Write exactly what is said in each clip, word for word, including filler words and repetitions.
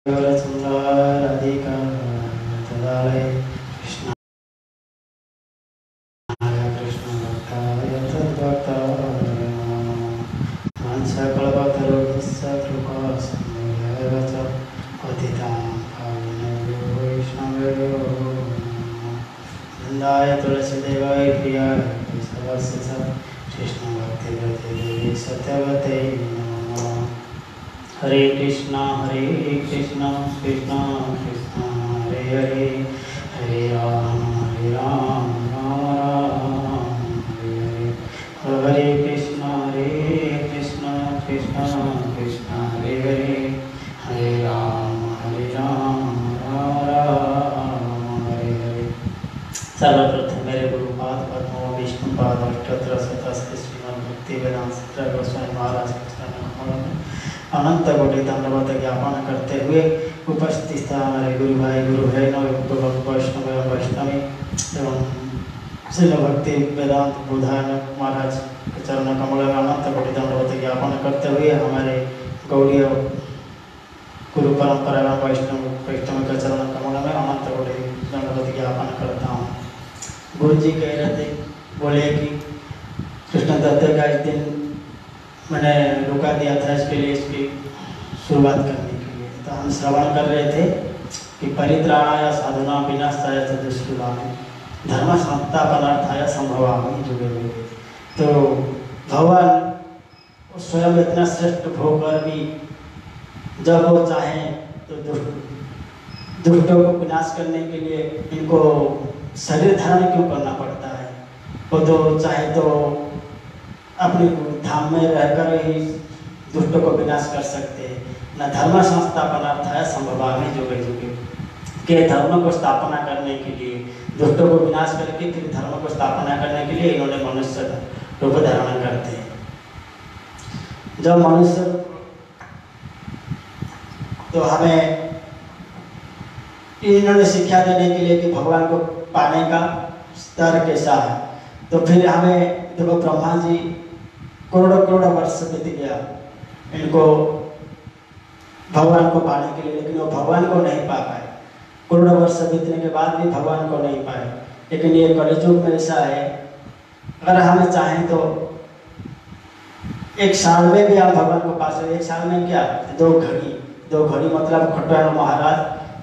हरे कृष्णा हरे कृष्णा कृष्णा कृष्णा हरे हरे हरे राम हरे राम राम राम हरे हरे हरे कृष्णा हरे कृष्णा कृष्णा कृष्णा हरे हरे हरे राम हरे राम राम राम हरे हरे। सर्वप्रथम मेरे गुरुपाद पद्मो विष्णुपाद अष्टोत्तर शतस्ते श्रीमद् भक्ति वेदांत सूत्र गोस्वामी महाराज अनंत कोटि धन्यवाद ज्ञापन करते हुए उपस्थित हमारे गुरु भाई गुरु बहनों वैष्णव एवं वैष्णवी एवं श्रील भक्ति वेदांत बुधायन महाराज के चरण कमल में अनंत कोटि धन्यवाद ज्ञापन करते हुए हमारे गौड़ीय गुरु परंपरा एवं वैष्णव वैष्णव के चरण कमल में अनंत कोटि धन्यवाद ज्ञापन करता हूँ। गुरु जी कह रहे थे, बोले कि कृष्ण तत्व का इस दिन मैंने रुका दिया था इसके लिए, इसकी शुरुआत करने के लिए। तो हम श्रवण कर रहे थे कि परित्राणाय साधुना विनाशाय च दुष्कृताम् धर्म संस्थापनार्थाय संभवामि जुगे जुगे। तो भगवान स्वयं इतना श्रेष्ठ होकर भी जब वो चाहें तो दुष्टों को विनाश करने के लिए इनको शरीर धारण क्यों करना पड़ता है। वो तो चाहे तो अपने धाम में रहकर ही दुष्टों को विनाश कर सकते हैं। न धर्म संस्थापनार्थाय संभवामि जुगे जुगे, के धर्म को स्थापना करने के लिए दुष्टों को विनाश करके फिर धर्म को स्थापना करने के लिए इन्होंने मनुष्य रूप धारण करते हैं। जब मनुष्य तो हमें इन्होंने शिक्षा देने के लिए कि भगवान को पाने का स्तर कैसा है। तो फिर हमें देखो ब्रह्मा जी करोड़ों करोड़ों वर्ष बीत गया इनको भगवान को पाने के लिए, लेकिन वो भगवान को नहीं पा पाए। करोड़ों वर्ष बीतने के बाद भी भगवान को नहीं पाए। लेकिन ये कलियुग में ऐसा है, अगर हमें चाहें तो एक साल में भी हम भगवान को पा सकते। एक साल में क्या, दो घड़ी दो घड़ी मतलब खट्टवाल महाराज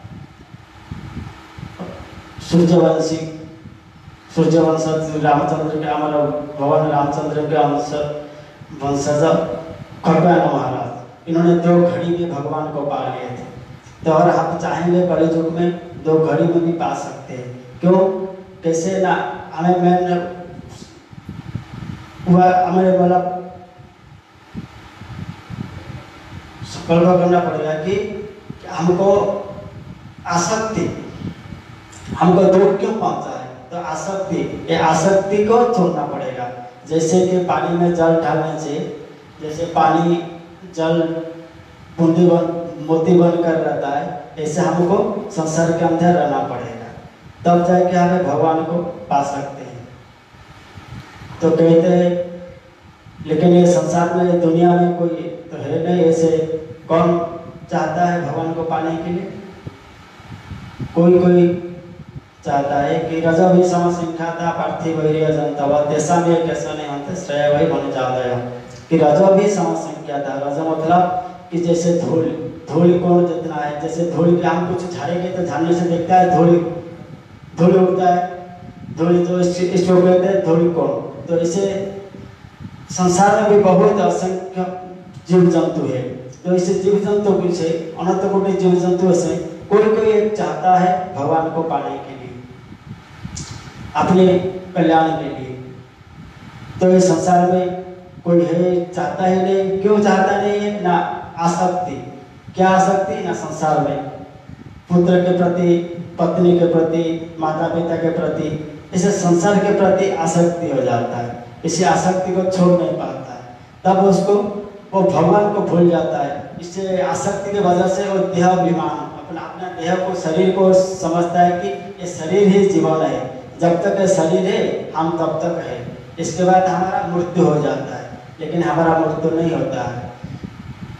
सूर्यवंशी सूर्यवंश रामचंद्र के हमारा भगवान रामचंद्र के अंश वंशज खट्टवाल महाराज, इन्होंने दो घड़ी में भगवान को पा लिए थे। तो अगर आप चाहेंगे कलियुग में दो घड़ी में भी पा सकते हैं। क्यों, कैसे ना हमें मैंने हुआ हमें मतलब संकल्प करना पड़ेगा कि हमको आसक्ति हमको दुख क्यों पहुंचा है। तो आसक्ति ये आसक्ति को छोड़ना पड़ेगा। जैसे कि पानी में जल डालने से जैसे पानी जल बूंदी बन मोती बनकर रहता है, ऐसे हमको संसार के अंदर रहना पड़ेगा, तब जाके हमें भगवान को पा सकते हैं। तो कहते हैं लेकिन ये संसार में दुनिया में कोई तो है नहीं ऐसे, कौन चाहता है भगवान को पाने के लिए। कोई कोई चाहता है कि रजो भी समसंख्याता पार्थिव जनता तेसा में कैसा नहीं होते श्रेय वही बन जाता है कि रजो भी समसंख्याता। रजो मतलब कि जैसे धूल धूल कौन जितना है, जैसे धूल के हम कुछ झाड़ेंगे तो झाड़ने से देखता है धूल धूल उड़ता है, धूल जो इसको कहते हैं धूल कौन। तो इसे संसार में भी बहुत असंख्य जीव जंतु है। तो इसे जीव जंतु से अनंत कोटि जीव जंतु से कोई कोई एक चाहता है भगवान को पाने के लिए, अपने कल्याण के लिए। तो इस संसार में कोई है चाहता है नहीं, क्यों चाहता नहीं है ना, आसक्ति। क्या आसक्ति ना संसार में पुत्र के प्रति, पत्नी के प्रति, माता पिता के प्रति, इसे संसार के प्रति आसक्ति हो जाता है। इसी आसक्ति को छोड़ नहीं पाता है, तब उसको वो भगवान को भूल जाता है। इससे आसक्ति की वजह से वो देह अभिमान अपना अपना देह को शरीर को समझता है कि ये शरीर ही जीवन है, जब तक ये शरीर है हम तब तक है, इसके बाद हमारा मृत्यु हो जाता है। लेकिन हमारा मृत्यु नहीं होता है।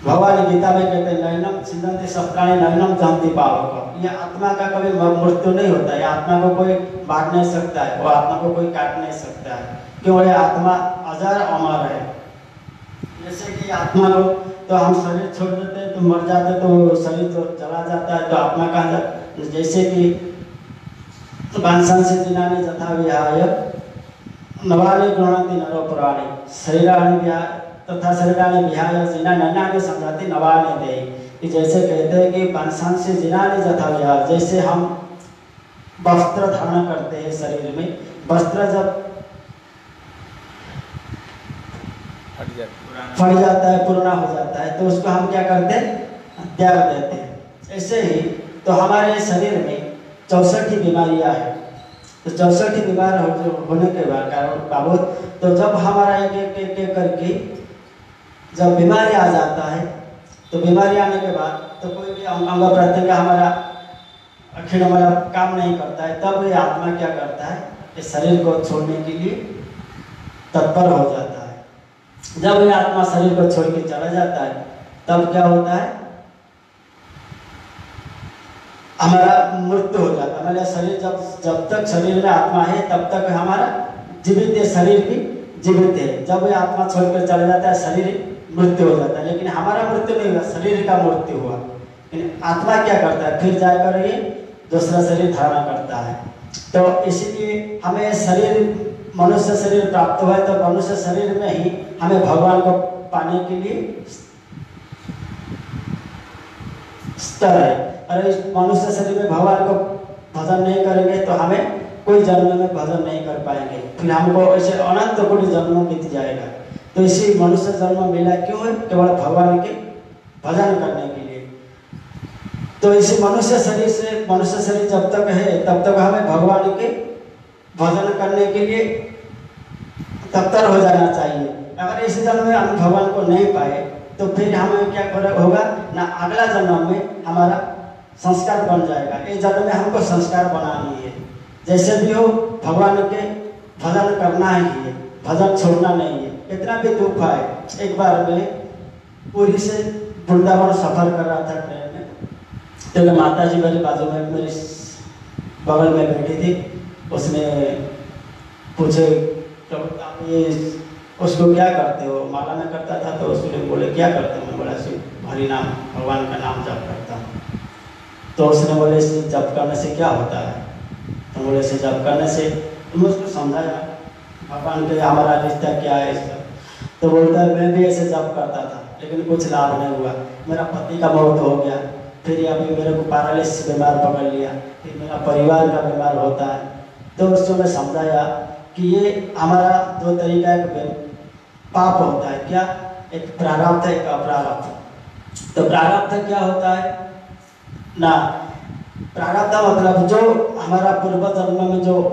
भगवान गीता में कहते हैं नैनम छिन्दन्ति शस्त्राणि नैनम जहन्ति पावक। ये आत्मा का कभी मृत्यु नहीं होता है, आत्मा को कोई मार नहीं सकता है, वो आत्मा को कोई काट नहीं सकता है, क्यों? ये आत्मा अजर अमर है। जैसे कि आत्मा को तो हम शरीर छोड़ देते हैं तो मर जाते हैं, तो शरीर तो चला जाता है, तो आत्मा कहाँ जाता? जैसे कि वांछन्ति जीर्णानि यथा विहाय नवानि गृह्णन्ति नरो पुराणे शरीराणि विहाय तथा शरीराणि विहाय जीर्णानि अन्यानि संयाति नवानि देहि। कि जैसे कहते हैं कि वांछन्ति जीर्णानि यथा विहाय, जैसे हम वस्त्र धारण करते हैं शरीर में, वस्त्र जब फट जाता है, पुराना हो जाता है, तो उसको हम क्या करते हैं? त्याग देते हैं। ऐसे ही तो हमारे शरीर में चौसठ ही बीमारियां हैं, तो चौसठ ही बीमार हो, होने के बाद कारण बाबू, तो जब हमारा एक एक एक एक करके जब बीमारी आ जाता है, तो बीमारी आने के बाद तो कोई भी अंग प्रत्यंग हमारा अखिल हमारा काम नहीं करता है, तब ये आत्मा क्या करता है? इस शरीर को छोड़ने के लिए तत्पर हो जाता है। जब ये आत्मा शरीर को छोड़ के चला जाता है, तब क्या होता है? हमारा मृत्यु हो जाता है। हमारा शरीर जब जब तक शरीर में आत्मा है तब तक हमारा जीवित है, शरीर भी जीवित है। जब ये आत्मा छोड़कर चला जाता है, शरीर मृत्यु हो जाता है। लेकिन हमारा मृत्यु नहीं हुआ, शरीर का मृत्यु हुआ। लेकिन आत्मा क्या करता है? फिर जाकर ये दूसरा शरीर धारण करता है। तो इसीलिए हमें शरीर मनुष्य शरीर प्राप्त हुआ है, तो मनुष्य शरीर में ही हमें भगवान को पाने के लिए स्तर है। अरे इस मनुष्य शरीर में भगवान को भजन नहीं करेंगे तो हमें कोई जन्म में भजन नहीं कर पाएंगे, फिर हमको ऐसे अनंत कोटि जन्म बीत जाएगा। तो इसी मनुष्य जन्म मिला क्यों है? केवल भगवान के भजन करने के लिए। तो इसी मनुष्य शरीर से मनुष्य शरीर जब तक है तब तक हमें भगवान के भजन करने के लिए तत्पर हो जाना चाहिए। अगर इस जन्म में हम भगवान को नहीं पाए तो फिर हमें क्या फर्क होगा ना? अगला जन्म में हमारा संस्कार बन जाएगा। इस जन्म में हमको संस्कार बनानी है। जैसे भी हो भगवान के भजन करना ही है, भजन छोड़ना नहीं है। इतना भी दुख आए, एक बार मैं पूरी से वृंदावन सफर कर रहा था ट्रेन में, तो माता जी मेरे बाजू में मेरे बगल में बैठी थी। उसने पूछे तो आप ये उसको क्या करते हो? माला में करता था, तो उसने बोले क्या करते हो? मैं बोला सिर्फ हरि नाम भगवान का नाम जप करता हूँ। तो उसने बोले इसे जप करने से क्या होता है? तो बोले इसे जप करने से, तो मैं उसको समझाया भगवान के हमारा रिश्ता क्या है इसका। तो बोलता है मैं भी ऐसे जप करता था लेकिन कुछ लाभ नहीं हुआ, मेरा पति का मौत हो गया, फिर अभी मेरे को पैरालिसिस बीमार पकड़ लिया, फिर मेरा परिवार का बीमार होता है। तो उसको मैं समझाया कि ये हमारा दो तरीका का पाप होता है। क्या? एक प्रारब्ध है, एक अप्रारब्ध। तो प्रारब्ध क्या होता है ना? प्रारब्ध मतलब जो हमारा पूर्व जन्म में जो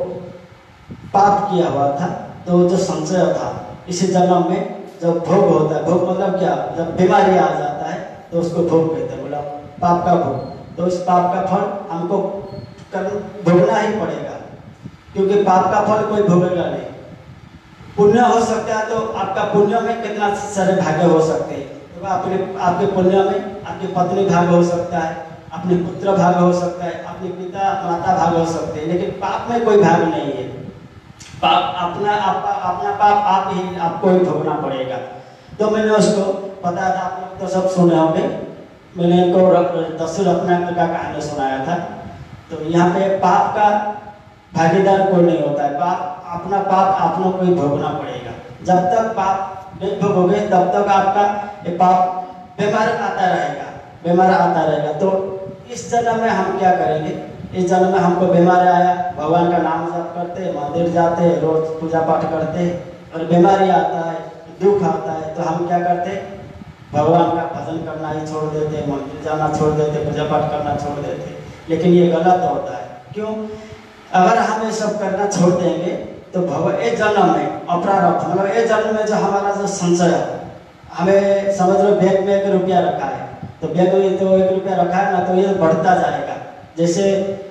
पाप किया हुआ था, तो जो संचय था इसी जन्म में जब भोग होता है। भोग मतलब क्या? जब बीमारी आ जाता है तो उसको भोग कहते हैं, बोला पाप का भोग। तो इस पाप का फल हमको कर भोगना ही पड़ेगा, क्योंकि पाप का फल कोई भोगेगा नहीं। पुण्य हो सकता है तो आपका पुण्य में कितना सारे भाग्य हो सकते हैं। तो आपके आपके पुण्य में आपकी पत्नी भाग्य हो सकता है, अपने पुत्र भाग्य हो सकता है, अपने पिता माता भाग्य हो सकते हैं, लेकिन पाप में कोई भाग नहीं है। पाप अपना आप, अपना पाप आप ही आपको ही भोगना पड़ेगा। तो मैंने उसको पता था, आप लोग तो सब सुने होंगे, मैंने इनको दस्यु रत्नाकर का कहानी सुनाया था। तो यहाँ पे पाप का भागीदार कोई नहीं होता है। पाप अपना पाप आपको को ही भोगना पड़ेगा। जब तक पाप नहीं भोगोगे तब तक आपका ये पाप बीमार आता रहेगा, बीमार आता रहेगा। तो इस जन्म में हम क्या करेंगे? इस जन्म में हमको बीमारी आया, भगवान का नाम जप करते, मंदिर जाते, रोज पूजा पाठ करते, और बीमारी आता है, दुख आता है, तो हम क्या करते? भगवान का भजन करना ही छोड़ देते, मंदिर जाना छोड़ देते, पूजा पाठ करना छोड़ देते। लेकिन ये गलत होता है। क्यों? अगर हम ये सब करना छोड़ देंगे तो भगवान इस जन्म में अप्रारब्ध मतलब इस जन्म में जो हमारा जो संचय, हमें समझ लो बैंक में एक रुपया रखा है, तो बैंक में तो एक रुपया रखा है ना, तो ये बढ़ता जाएगा। जैसे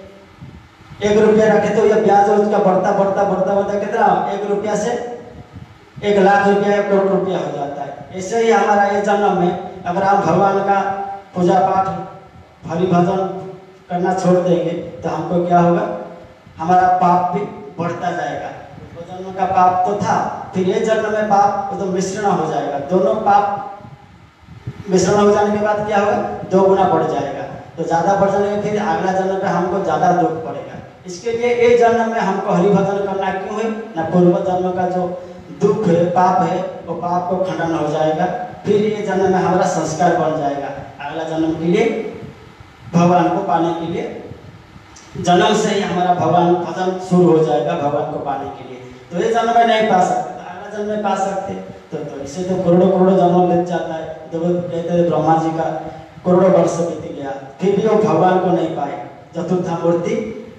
एक रुपया रखे तो ये ब्याज उसका बढ़ता बढ़ता बढ़ता बढ़ता कितना, एक रुपया से एक लाख रुपया एक करोड़ रुपया हो जाता है। ऐसे ही हमारा ये जन्म में अगर हम भगवान का पूजा पाठ हरि भजन करना छोड़ देंगे तो हमको क्या होगा, हमारा पाप भी बढ़ता जाएगा। वो जन्म का पाप तो था, फिर ये जन्म में पाप तो मिश्रण हो जाएगा, दोनों पाप मिश्रण हो जाने के बाद क्या होगा, दो गुना बढ़ जाएगा। तो ज़्यादा बढ़ जाने में फिर अगला जन्म में हमको ज़्यादा दुख पड़ेगा। इसके लिए ये जन्म में हमको हरि भजन करना क्यों है ना, पूर्व जन्म का जो दुख है, पाप है, वो पाप को खंडन हो जाएगा। फिर ये जन्म में हमारा संस्कार बन जाएगा, अगला जन्म के लिए भगवान को पाने के लिए जन्म से ही हमारा भगवान भजन शुरू हो जाएगा भगवान को पाने के लिए। तो ये जन्म में नहीं पा सकते, तो अगला जन्म में पा सकते। तो, तो इसे तो करोड़ों करोड़ों जन्म लग जाता है। तो वो कहते हैं ब्रह्मा जी का करोड़ों वर्ष बीत गया, फिर भी वो भगवान को नहीं पाए। चतुर्थामूर्ति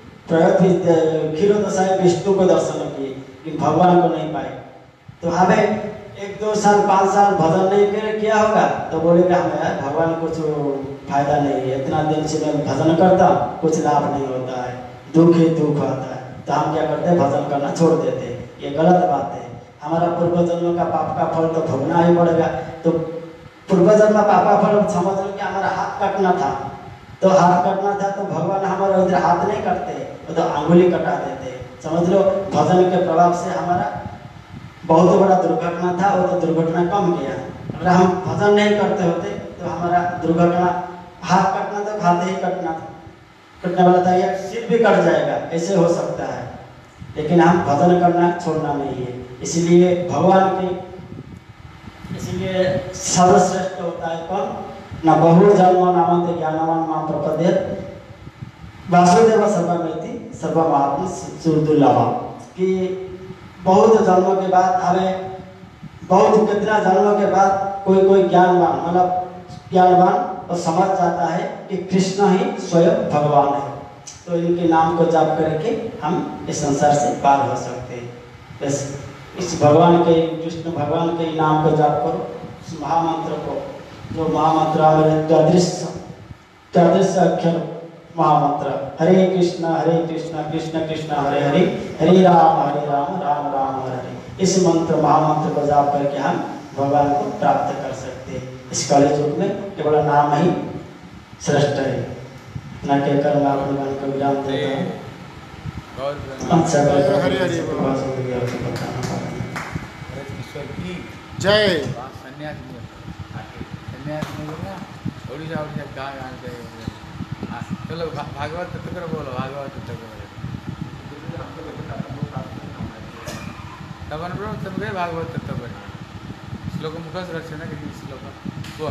प्रयोग क्षीरोदशाई विष्णु को दर्शन किए, लेकिन भगवान को नहीं पाए। तो हमें एक दो साल पाँच साल भजन नहीं करे क्या होगा, तो बोलेगा हमें यार भगवान कुछ फायदा नहीं है, इतना दिन से मैं भजन करता हूँ, कुछ लाभ नहीं होता है, दुख ही दुख आता है। तो हम क्या करते हैं, भजन करना छोड़ देते हैं। ये गलत बात है। हमारा पूर्व जन्म का पाप का फल तो भोगना ही पड़ेगा। तो पूर्व जन्म पाप का फल समझ लो कि हमारा हाथ काटना था, तो हाथ काटना था तो भगवान हमारा इधर हाथ नहीं काटते, वो तो अंगुली कटा देते। समझ लो भजन के प्रभाव से हमारा बहुत बड़ा दुर्घटना था, वो तो दुर्घटना कम किया। अगर हम भजन नहीं करते होते तो हमारा दुर्घटना, हाथ कटना तो हाथ ही कटना कटने वाला था, या सिर भी कट जाएगा, ऐसे हो सकता है। लेकिन हम भजन करना छोड़ना नहीं है। इसलिए भगवान के, इसलिए सर्वश्रेष्ठ होता है कौन ना, बहु जन्म नामते ज्ञानवान मां प्रपद्येत वासुदेव सर्वमेति सर्वमात्म सुदुर्लभा। कि बहुत जन्मों के बाद हमें, बहुत कितना जन्मों के बाद कोई कोई ज्ञानवान, मतलब ज्ञानवान और समझ जाता है कि कृष्ण ही स्वयं भगवान है। तो इनके नाम को जाप करके हम इस संसार से पार हो सकते हैं। बस इस भगवान के, कृष्ण भगवान के नाम को जाप करो, इस महामंत्र को, जो महामंत्र द्वादश द्वादश अक्षर महामंत्र, हरे कृष्ण हरे कृष्ण कृष्ण कृष्ण हरे हरे, हरे राम हरे राम राम राम हरे हरे। इस मंत्र महामंत्र को जाप करके हम भगवान को प्राप्त कर सकते हैं। इस कलि युग में केवल नाम ही श्रेष्ठ है। न कहकर मैं अपने मन को विराम देता हूँ। जय चलो भागवत तत्व करो, बोलो भागवत तत्व करो। तब अनुभव तब गए भागवत तत्व करो। श्लोक मुखस रखे ना किसी श्लोक वो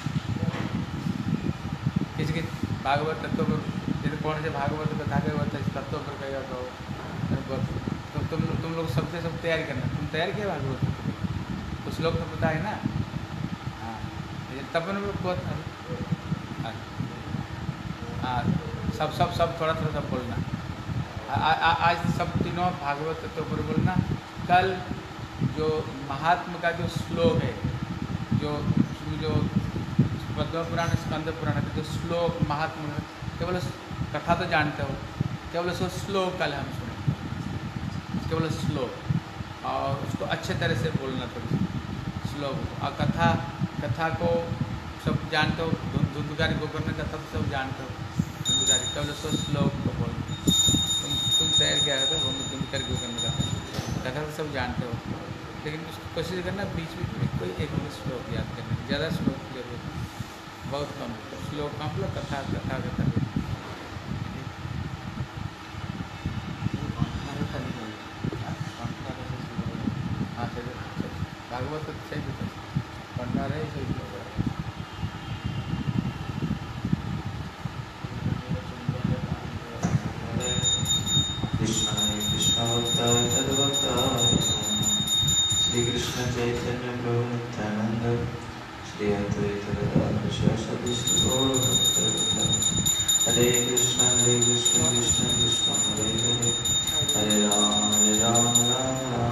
किसी की भागवत तत्व पर यदि कौन से भागवत कथा के होता है तत्व पर कहेगा तो तुम तुम तुम लोग सबसे सब तैयारी करना। तुम तैयार किया भागवत तत्व, कुछ लोग तो पता है ना। हाँ तब अनुभव बहुत हाँ सब सब सब थोड़ा थोड़ा सब बोलना। आ, आ, आज सब तीनों भागवत तत्व पर बोलना। कल जो महात्मा का जो श्लोक है, जो जो पद्म पुराण स्कंद पुराण का जो श्लोक महात्मा, केवल कथा तो जानते हो, केवल उसको श्लोक कल हम सुने, केवल श्लोक और उसको अच्छे तरह से बोलना थोड़ी श्लोक। और कथा कथा को सब जानते हो, धुंधुकारी गोकर्ण कथा तो सब जानते हो, धुंधुकारी केवल उसको श्लोक को बोल। तुम तुम तैयार क्या होता है धुंधुकारी गोकर्ण कथा कथा तो सब जानते हो, लेकिन उसको कोशिश करना बीच बीच में कोई एक श्लोक याद करना। ज़्यादा श्लोक की जरूरत है, बहुत कम श्लोक कम लो, कथा कथा कथा हाँ चलिए भागवत तो सही पढ़ना रहे सही। श्री कृष्ण चैतन्य प्रभु नित्यानंद, श्री अद्वैत गदाधर शिवासादि गौर भक्तवृंद। हरे कृष्ण हरे कृष्ण कृष्ण कृष्ण हरे हरे, हरे राम हरे राम राम राम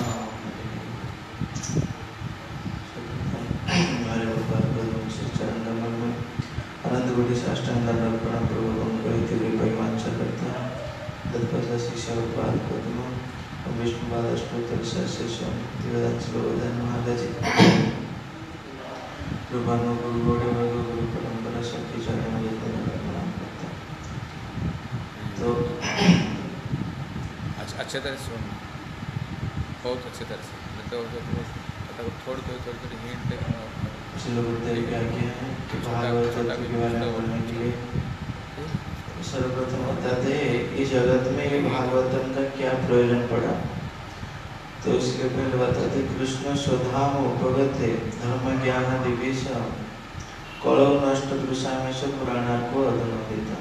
हरे भगवान श्री चरण कमल में अनंत कोटि साष्टांग दंड प्रणाम पूर्वक कहित परिवांचा करता हूँ। तत्पश्चात शिक्षा उपाद पद्म विष्णुपाद अष्टोत्तर सहस्र भक्तिवेदांत महाराज जी गुरु बनो गुरु गोड़े वर्गो गुरु परंपरा सबके चरणों में जितने लोग प्रणाम करते हैं। तो अच्छा अच्छे तरह से सुनना, बहुत अच्छे तरह से, नहीं तो मतलब थोड़ी थोड़ी थोड़ी थोड़ी हिंट कुछ लोग बताइए क्या क्या है कि भागवत के बारे में बोलने के लिए सर्वप्रथम बताते हैं इस जगत में ये भागवतम का क्या प्रयोजन पड़ा। तो इसके पहले बताते कृष्ण स्वधाम उपगत धर्म ज्ञान दिविश कलौ नष्ट दृशामेश पुराणार्को अधुनोदिता।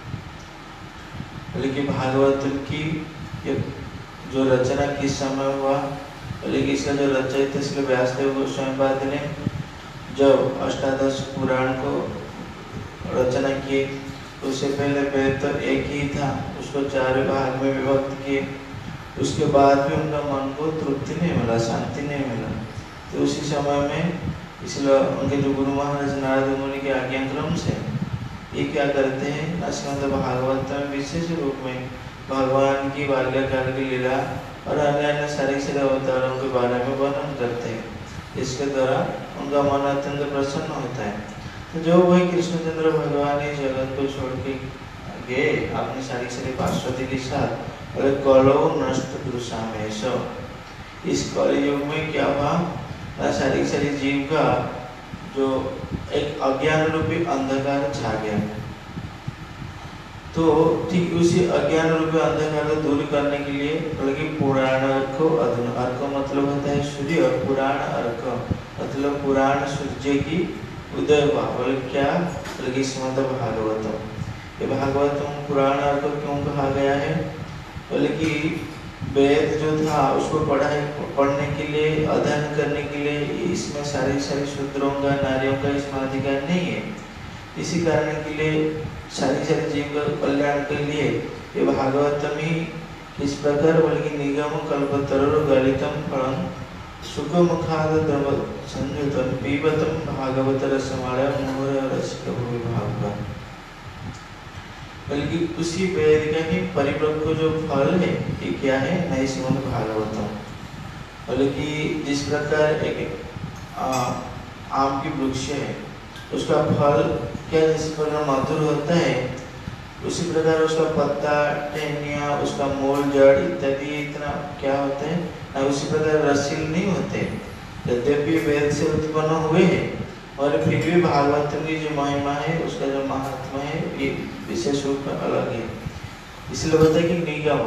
बोले कि भागवतम की ये जो रचना किस समय हुआ, बोले कि इसका जो रचयिता इसलिए व्यासदेव गोस्वामी पाद ने जब अष्टादश पुराण को रचना किए, उससे पहले वेद तो एक ही था, उसको चार भाग में विभक्त किए, उसके बाद भी उनका मन को तृप्ति नहीं मिला, शांति नहीं मिला। तो उसी समय में इसलिए उनके जो गुरु महाराज नारद मुनि के आज्ञाक्रम से ये क्या करते हैं, नस्कंद भागवत में विशेष रूप में भगवान की बाल्यकाल की लीला और अन्य अन्य सारे सारे अवतारों के बारे में वर्णन करते हैं। इसके द्वारा उनका मन अत्यंत प्रसन्न होता है। तो जो वही कृष्णचंद्र भगवान इस जगत को छोड़ के गए अपनी सारी सारी पार्षदी के साथ, और कलौ नष्ट दृशामेश, इस कलयुग में क्या हुआ ना, सारी सारी जीव का जो एक अज्ञान रूपी अंधकार छा गया। तो ठीक उसी अज्ञान रूपी अंधकार को दूर करने के लिए बल्कि पुराण अर्क, अधुन अर्क मतलब होता है सूर्य, और पुराण अर्क मतलब पुराण सूर्य की उदय हुआ। बोले क्या, बल्कि श्रीमद् भागवतम। ये भागवतम पुराण अर्क क्यों कहा गया है, बोले कि वेद जो था उसको पढ़ाई पढ़ने के लिए, अध्ययन करने के लिए इसमें सारी सारी शूद्रों का, नारियों का इसमें अधिकार नहीं है। इसी कारण के लिए सारी सारी जीव का कल्याण के लिए ये भागवतम ही किस प्रकार, बोले कि निगम कल्पतरु गलितम फलम सुखम खाद द्रव संयुतम पीबतम भागवत रसमाला मोहर रसिक भागवत। बल्कि उसी वेद का ही परिपक्व जो फल है ये क्या है, नई श्रीमद् भागवतम। बोले कि जिस प्रकार एक आ, आम की वृक्ष है, उसका फल क्या जिस प्रकार मधुर होता है, उसी प्रकार उसका पत्ता, टहनियाँ, उसका मूल, जड़ इत्यादि इतना क्या होते हैं ना, उसी प्रकार रसील नहीं होते। यद्यपि वेद से उत्पन्न हुए हैं और फिर भी भागवतम की जो महिमा है, उसका जो महात्मा है, ये विशेष रूप में अलग है। इसलिए बोलते हैं कि निगम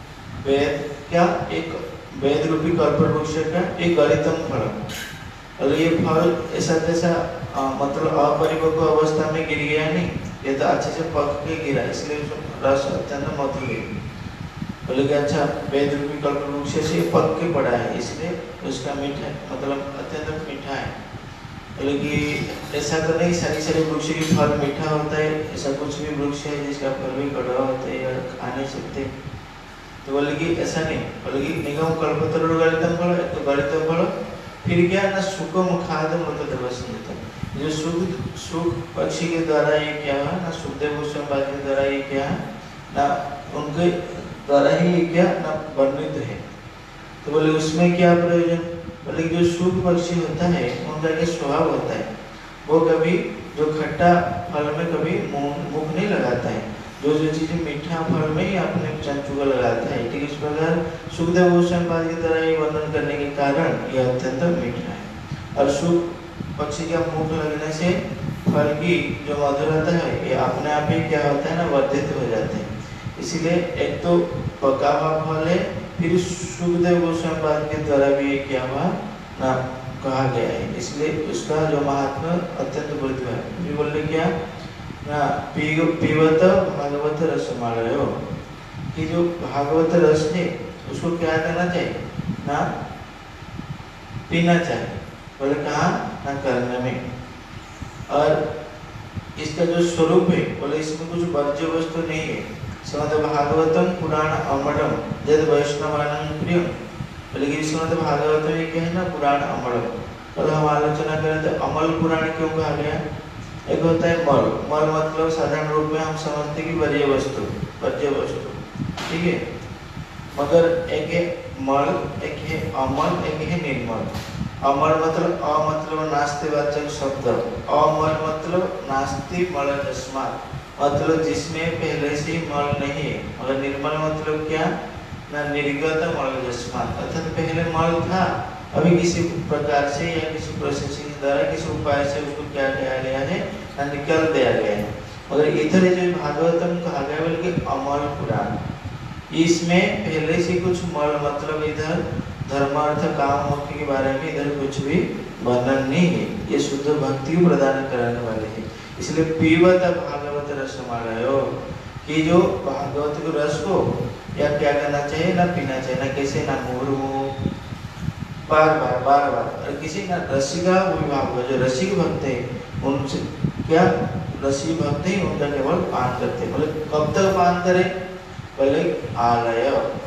वेद क्या, एक वेद रूपी कल्पवृक्ष का एक गलितम फल, और ये फल ऐसा जैसा मतलब अपरिपक्व अवस्था में गिर गया नहीं, ये तो अच्छे से पक के गिरा, इसलिए रस अत्यंत मधुर है। बोले कि अच्छा वेद रूपी कल्पवृक्ष से पक के पड़ा है, इसलिए उसका मीठा मतलब अत्यंत मीठा है। बोले कि ऐसा तो नहीं सारी सारी वृक्ष की फल मीठा होता है, ऐसा कुछ भी वृक्ष है जिसका फल भी कड़वा होता है या खा नहीं सकते। तो बोले कि ऐसा नहीं, बोले कि निगम कल्पतरु गलितम फल, तो गलितम फल फिर क्या ना, सुखम खाद मृत देवस्मित, जो सुख सुख पक्षी के द्वारा ये क्या है ना, सुखदेव गोस्वामी के द्वारा ये क्या है ना, उनके द्वारा ही ये क्या ना वर्णित है। तो बोले उसमें क्या प्रयोजन, बोले जो सुख पक्षी होता है उनका क्या स्वभाव होता है, वो कभी जो खट्टा फल में कभी मुख नहीं लगाता है, जो जो चीज़ें मीठा फल में ही अपने चंचू को लगाता है। ठीक इस प्रकार सुखदेव गोस्वामी की तरह ये वर्णन करने के कारण ये अत्यंत मीठा है। और सुख पक्षी का मुख लगने से फल की जो मधुरता है ये अपने आप ही क्या होता है ना, वर्धित हो जाते हैं। इसीलिए एक तो पका हुआ फल है, फिर सुखदेव गोस्वामी के द्वारा भी ये क्या हुआ ना कहा गया है, इसलिए उसका जो महात्मा अत्यंत वृद्ध है। ये बोल रहे क्या ना, पीवत भागवत रसमालयो, कि जो भागवत रस है उसको क्या करना चाहिए ना, पीना चाहिए। बोले कहाँ ना, करने में। और इसका जो स्वरूप है, बोले इसमें कुछ वर्ज्य वस्तु नहीं है। श्रीमद् भागवतम पुराण अमरम जद वैष्णवानंद प्रिय, बोले कि श्रीमद् भागवतम ये क्या है ना, पुराण अमरम। और हम आलोचना करें तो अमल पुराण क्यों कहा गया, एक होता है मल, मल मतलब साधारण रूप में हम समझते कि वर्ज्य वस्तु, वर्ज्य वस्तु, ठीक है। मगर एक है मल, एक है अमल, एक है निर्मल। अमल मतलब अ मतलब नास्तिवाचक शब्द, अमल मतलब नास्ति मल तस्मात्, मतलब जिसमें पहले से ही मल नहीं है। और निर्मल मतलब क्या, ना निर्गत मल तस्मात्, अर्थात पहले मल था, अभी किसी प्रकार से या किसी प्रोसेसिंग द्वारा किसी उपाय से उसको क्या किया गया है, ना निकल दिया गया है। मगर इधर जो भागवतम कहा गया बल्कि अमल पुराण, इसमें पहले से कुछ मल मतलब इधर धर्म अर्थ काम मोक्ष के बारे में इधर कुछ भी वर्णन नहीं है। ये शुद्ध भक्ति को प्रदान कराने वाले हैं। इसलिए पीवत भागवत रसमालयो, कि जो भागवत के रस को या क्या करना चाहिए, ना पीना चाहिए, ना कैसे, ना मुहुर्मुहु बार बार बार बार, और किसी ना रसिका विभाग जो रसिक भक्त है उनसे क्या, रसिक भक्त ही उनका केवल पान करते, मतलब कब तक पान करें, पहले आलय,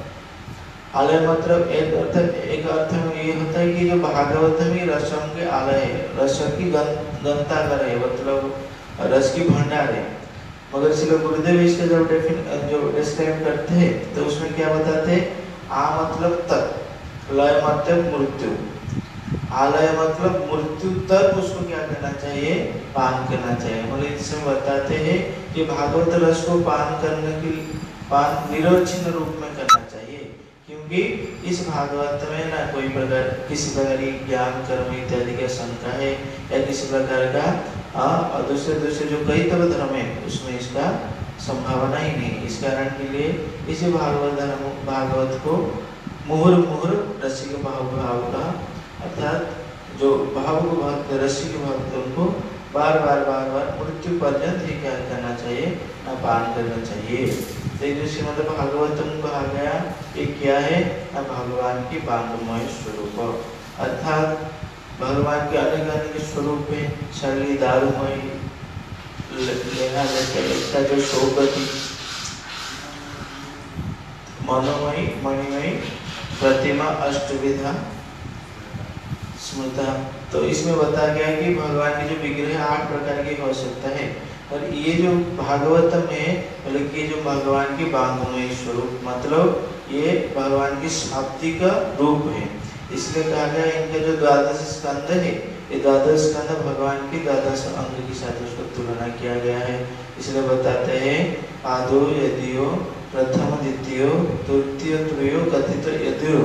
आलय मतलब एक अर्थ, एक अर्थ में ये होता है कि जो भागवत में रसम के आलय है, रस की गंता करे, मतलब रस की भंडार है। मगर श्री गुरुदेव इसके जब जो डिस्क्राइब करते हैं तो उसमें क्या बताते हैं, आ मतलब तक, लय मतलब मृत्यु, आलय मतलब मृत्यु तक उसको क्या करना चाहिए, पान करना चाहिए। मतलब इसमें बताते हैं कि भागवत रस को पान करने के पान निरवच्छिन्न रूप में करना चाहिए, क्योंकि इस भागवत में ना कोई प्रकार किसी प्रकार की ज्ञान कर्म इत्यादि का शंका है या किसी प्रकार का और दूसरे दूसरे जो कई तरह धर्म है उसमें इसका संभावना ही नहीं। इस कारण के लिए इसी भागवत धर्म भागवत को मुहुर मुहुर रसिक भाव भाव का, अर्थात जो भाव को भक्त रसिक भक्त उनको बार बार बार बार मृत्यु पर्यंत ही क्या करना चाहिए, ना पान करना चाहिए। तो मतलब भागवतम कहा गया ये क्या है, ना भगवान की बांगमय स्वरूप, अर्थात भगवान के अनेक अनेक स्वरूप है, शरीर दारुमय लेना लगता जो सौगति मनोमयी मणिमयी प्रतिमा अष्टविधा स्मृता। तो इसमें बताया गया कि भगवान के जो विग्रह आठ प्रकार के हो सकता है, और ये जो भागवतम है बल्कि ये जो भगवान की बांगमय स्वरूप, मतलब ये भगवान की शाब्दिक रूप है। इसलिए कहा गया इनका जो द्वादश स्कंद है, ये द्वादश स्कंद भगवान की द्वादश अंग के साथ उसको तुलना किया गया है। इसलिए बताते हैं आदो यदियो प्रथम द्वितीय तृतीय त्रयो कथित यदियो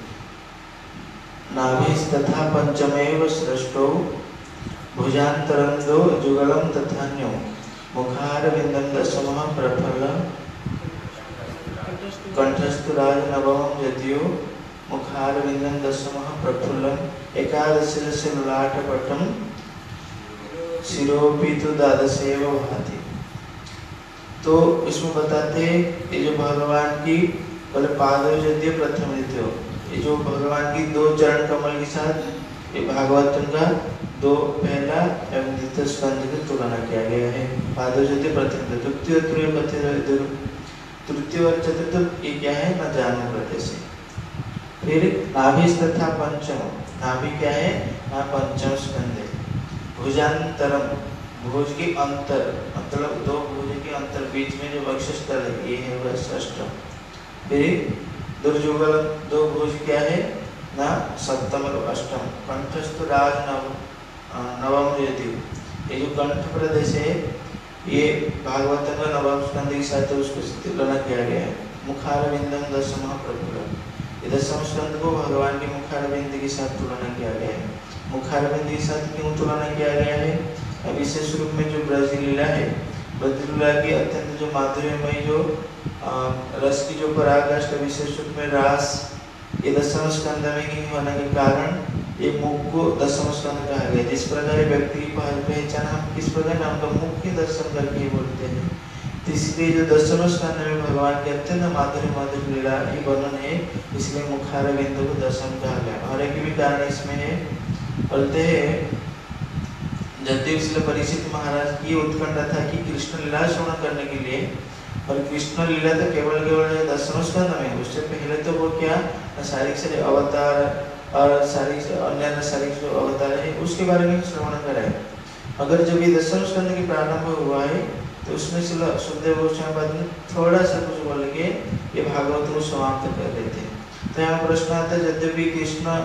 नाभिस् तथा पंचमेव श्रेष्ठो भुजान्तरं दो जुगलं तथान्यो मुखारविन्दं दशमः प्रफल कंठस्थु राज नवमं यदियो मुखारविन्दं दशमः प्रफुल्लम् एकादशस्य ललाटपटं शिरोपि तु द्वादशेव भाति। तो इसमें बताते हैं ये जो भगवान की बोले पादो यदि प्रथम द्वितीय, ये जो भगवान की दो चरण कमल के साथ ये भागवतम का दो पहला एवं द्वितीय स्कंद की तुलना किया गया है। पादो यदि प्रथम द्वितीय त्रय कथित तृतीय और चतुर्थ ये क्या है, न जानो प्रदेश। फिर नाभिस् तथा पंचम, नाभि क्या है, ना पंचम स्कंद है। भुजान्तरम, भुज के अंतर मतलब दो भुज के अंतर बीच में जो वक्षस्थल है ये है वह षष्ठ। फिर दुर्जुगल, दो भुज क्या है, ना सप्तम और अष्टम। कंठस्थ राज नव नवम यदि, ये जो कंठ प्रदेश है ये भागवत का नवम स्कंद के साथ उसको तुलना किया गया है। मुखारविंदम दशम प्रफुल्लम, ये दशम स्कंद को भगवान के मुखारविंद के साथ तुलना किया गया है। मुखारविंद के साथ क्यों तुलना किया गया है, विशेष रूप में जो ब्रज लीला है, ब्रज लीला की अत्यंत जो माधुर्यमय जो आ, रस की जो पराकाष्ठ विशेष रूप में रास ये दशम स्कंद में ही होने के कारण ये मुख को दशम स्कंद कहा गया। जिस प्रकार व्यक्ति की पहचान हम किस प्रकार नाम का मुख के दर्शन करके बोलते हैं, तो इसलिए जो दशम स्कंद में भगवान के अत्यंत माधुर्य माधुर्य लीला ही वर्णन है, इसलिए मुखारविंद को दशम कहा गया। और एक भी कारण इसमें है, बोलते हैं जगदेव श्री परीक्षित महाराज की उत्कंठा था कि कृष्ण लीला श्रवण करने के लिए, और कृष्ण लीला तो केवल केवल दशम स्कंद में, उससे पहले तो वो क्या शारीरिक से अवतार और शारीरिक अन्य शारीरिक जो अवतार है उसके बारे में श्रवण कराए। अगर जब ये दशम स्कंद की प्रारंभ हुआ है तो उसमें सुखदेव गोस्वामी ने थोड़ा सा कुछ बोल के ये भागवत को समाप्त कर रहे थे। तो यहाँ प्रश्न आता है यद्यपि कृष्ण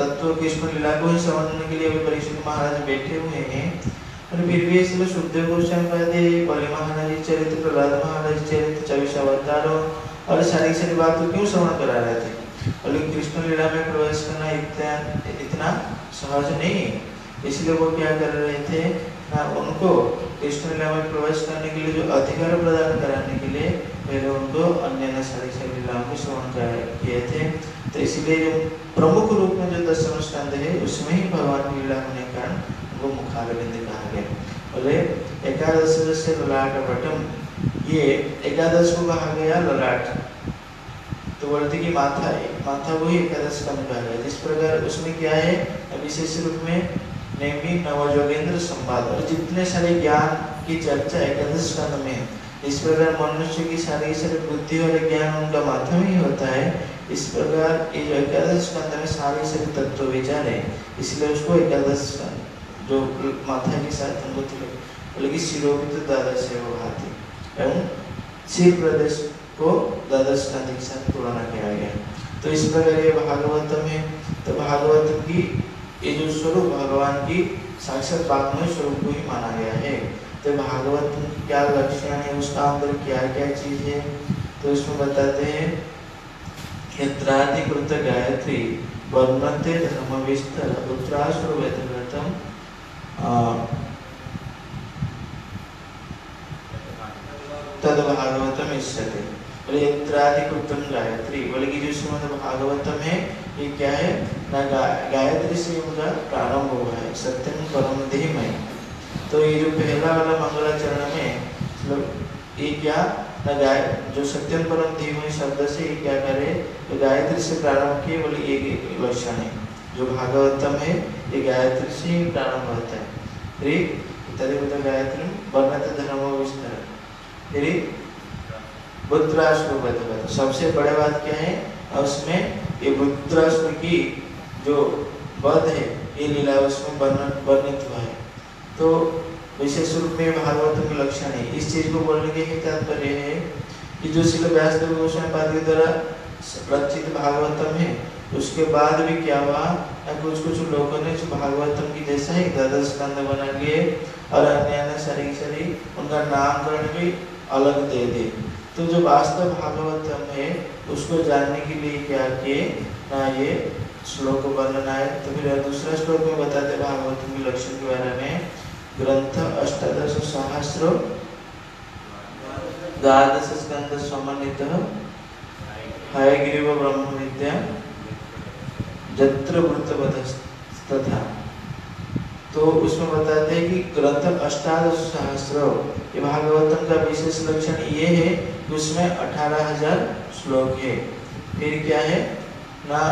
तत्व कृष्ण लीला को ही समझने के लिए अभी परीक्षित महाराज बैठे हुए हैं, और फिर भी इसलिए सुखदेव गोस्वामी कहते बलि महाराज चरित्र, प्रहलाद महाराज चरित्र, चौबीस अवतारों और सारी सारी बात को क्यों श्रवण करा रहे थे? बोले कृष्ण लीला में प्रवेश करना इतना इतना सहज नहीं है, इसलिए वो क्या कर रहे थे ना, उनको कृष्ण लीला में प्रवेश करने के लिए जो अधिकार प्रदान कराने के लिए पहले उनको अन्य सारी सारी लीलाओं को श्रवण किए थे। तो इसलिए जो प्रमुख रूप में जो दसम स्कंद है उसमें ही भगवान की लीला होने के कारण उनको मुखारविंद कहा गया। बोले एकादश से ललाट बटम, ये एकादश को कहा गया ललाट, तो बोलते कि माथा है, माथा वही एकादश स्कंद कहा गया। जिस प्रकार उसमें क्या है विशेष रूप में नेमी नवजोगेंद्र संवाद और जितने सारे ज्ञान की चर्चा एकादश स्कंद में, इस प्रकार मनुष्य की सारी सारी बुद्धि और ज्ञान उनका माथा में ही होता है। इस प्रकार ये जो एकादश स्कंद में सारे सारे तत्व विचार है, इसलिए उसको एकादश स्कंद जो माथा के साथ हमको बोले कि शिरोभित द्वादश है वो हाथी, एवं शिर प्रदेश को द्वादश स्कंद के साथ तुलना किया गया। तो इस प्रकार ये भागवतम है। तो भागवत की ये जो स्वरूप भगवान की साक्षात वाग्मय स्वरूप को ही माना गया है। तो भागवत की क्या लक्षण है, उसका अंदर क्या क्या चीज है, तो इसमें बताते हैं यत्राधिकृत गायत्री वर्णते धर्म विस्तर उत्तरासुर वेदव्रतम तद भागवतम इष्यते। बोले यत्राधिकृतम गायत्री, बोले कि जो श्रीमद् भागवतम है ये क्या है ना, गा, गायत्री से उनका प्रारंभ हुआ है, सत्यम परम धीमहि। तो ये जो पहला वाला मंगलाचरण में मतलब ये क्या ना, गाय जो सत्यम परम धीमहि शब्द से ये क्या करे, तो गायत्री से प्रारंभ किए, बोले ये लक्षण है। जो भागवतम है ये गायत्री से ही प्रारंभ होता है। फिर गायत्री वर्णत धर्म विस्तार, फिर बुद्रासुर, सबसे बड़े बात क्या है उसमें, ये बुद्रासुर की जो वध है ये लीला उसमें वर्णित हुआ है। तो विशेष रूप में भागवत के लक्षण है। इस चीज को बोलने के ही तात्पर्य है कि जो श्रील व्यासदेव गोस्वामी पाद के द्वारा रचित भागवतम है उसके बाद भी क्या हुआ, कुछ कुछ लोगों ने जो भागवतम की जैसा ही द्वादश स्कंद बना लिए और अन्य अन्य सारी सारी उनका नामकरण भी अलग दे दिए। तो जो वास्तव भागवतम है उसको जानने के लिए क्या किए ना, ये श्लोक वर्णन है। तो फिर दूसरा श्लोक में बताते भागवतम के लक्षण के बारे में, ग्रंथ अष्टादश सहस्र द्वादश स्कंद समन्वित हयग्रीव ब्रह्म विद्या जत्र वृत्तवत् तथा। तो उसमें बताते हैं कि ग्रंथ अष्टादश सहस्र, ये भागवतम का विशेष लक्षण ये है कि उसमें अठारह हजार श्लोक है। फिर क्या है ना,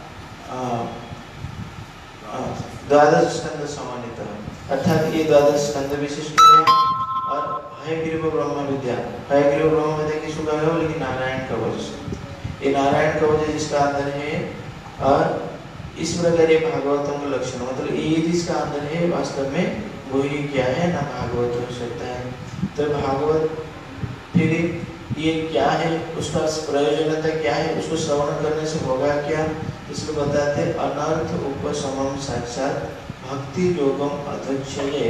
द्वादश स्कंद समन्वित, अर्थात ये द्वादश स्कंद विशिष्ट है। और हयग्रीव ब्रह्म विद्या, हयग्रीव ब्रह्म विद्या किसको कहा है, लेकिन नारायण कवच, ये नारायण कवच जिसका अंदर है। और इस प्रकार ये भागवतों का लक्षण, मतलब ये जिसका अंदर है वास्तव में वही क्या है ना, भागवत हो सकता है। तो भागवत फिर ये क्या है, उसका प्रयोजनता क्या है, उसको श्रवण करने से होगा क्या, इसको बताते हैं अनर्थ उपशमम साक्षात भक्ति योगम अध्यक्षये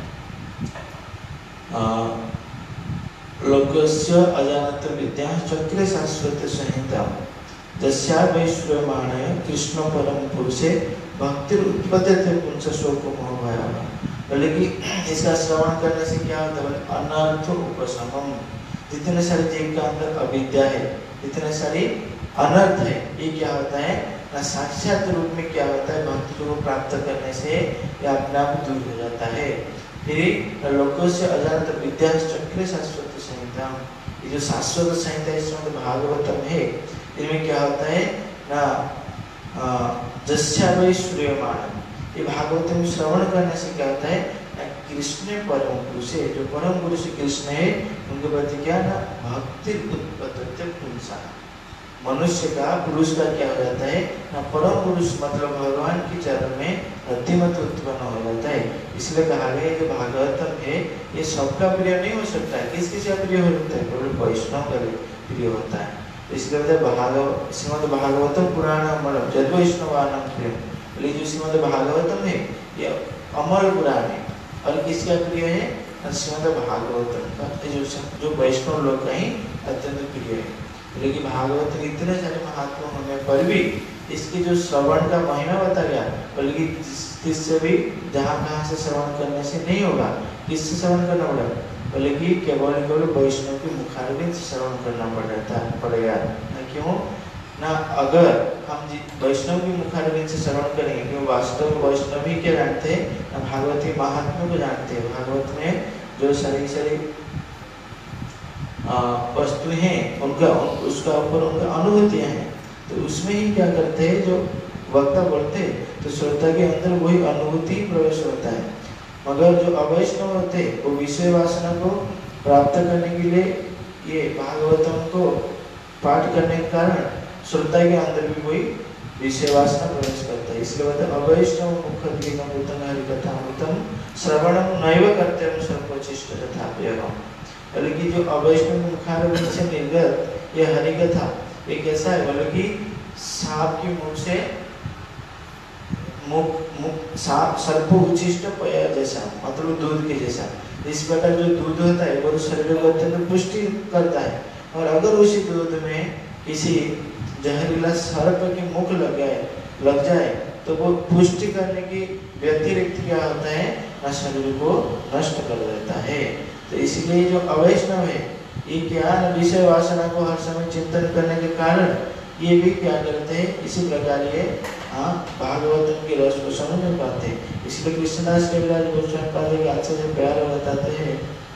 लोकस्य अजानत विद्या चक्रे शाश्वत संहिता जस्या वैश्वमाणय कृष्ण परम पुरुषे भक्ति उत्पत्ति पुंस शोक मोह भया। बोले कि इसका श्रवण करने से क्या होता है, अनर्थ उपशमम, जितने सारे जीव का अंदर अविद्या है, जितने सारी अनर्थ है, ये क्या होता है ना, साक्षात रूप में क्या होता है, भक्ति को प्राप्त करने से ये अपने आप दूर हो जाता है। फिर लोकों से अजानत विद्या चक्र शाश्वत संहिता, ये जो शाश्वत संहिता इसमें भागवतम है, इनमें क्या होता है ना, जस्या वै सूर्यमान, ये भागवतम श्रवण करने से क्या होता है, कृष्ण परम पुरुष है, जो परम पुरुष कृष्ण है उनके प्रति क्या ना, भक्ति उत्पत्ति पुंसा, मनुष्य का पुरुष का क्या हो जाता है ना, परम पुरुष मतलब भगवान की चरण में रतिमत उत्पन्न हो जाता है। इसलिए कहा गया कि भागवतम है ये सबका प्रिय नहीं हो सकता है, किस किस का प्रिय हो सकता है, केवल वैष्णव का प्रिय होता है। इसलिए भागवत श्रीमद् भागवतम पुराण मतलब जद वैष्णवानाम प्रिय, बोले जो श्रीमद् भागवतम है ये अमर पुराण है और किसका प्रिय है? श्रीमद् भागवतम का जो जो वैष्णव लोग का ही अत्यंत प्रिय है। बोले कि भागवत के इतने सारे महात्मा होने पर भी इसके जो श्रवण का महिमा बता गया, बोले कि किससे भी जहाँ कहाँ से श्रवण करने से नहीं होगा, किससे श्रवण करना पड़ेगा? बोले कि केवल केवल वैष्णव की मुखारविंद से श्रवण करना पड़ता पड़ेगा ना। क्यों ना? अगर हम वैष्णव की मुखारविंद से श्रवण करेंगे, क्यों वास्तव में वैष्णव ही क्या जानते हैं ना? भागवत के महात्मा को जानते हैं। भागवत में जो सारी सारी वस्तु हैं उनका उसका ऊपर उनका अनुभूतियाँ हैं, तो उसमें ही क्या करते हैं जो वक्ता बोलते हैं तो श्रोता के अंदर वही अनुभूति प्रवेश होता है। मगर जो अवैष्णव होते हैं वो विषय वासना को प्राप्त करने के लिए ये भागवतम को पाठ करने के कारण श्रोता के अंदर भी वही विषय वासना प्रवेश करता है। इसलिए बताया अवैष्णव मुखद्वीकम उत्तम हरिकथा उत्तम श्रवणम नैव कर्तव्यम सर्वोचिष्ट तथाप्यहम्। बोले कि जो अवैष्णव मुखारविंद से निर्गत ये हरिकथा ये कैसा है? बोले कि सांप के मुख से मुख मुख सांप सर्प उच्छिष्ट पया जैसा, मतलब दूध के जैसा। इस प्रकार जो दूध होता है वो शरीर को अत्यंत पुष्टि करता है, और अगर उसी दूध में किसी जहरीला सर्प के मुख लग जाए लग जाए तो वो पुष्टि करने की व्यतिरिक्त क्या होता है ना, शरीर को नष्ट कर देता है। तो इसलिए जो अवैष्णव है ये क्या न विषय वासना को हर समय चिंतन करने के कारण ये भी क्या करते हैं, इसी प्रकार ये हाँ भागवतम के रस को समझ नहीं पाते। इसलिए कृष्णदास कविराज गोस्वामी पाद के अच्छे से प्यार बताते हैं।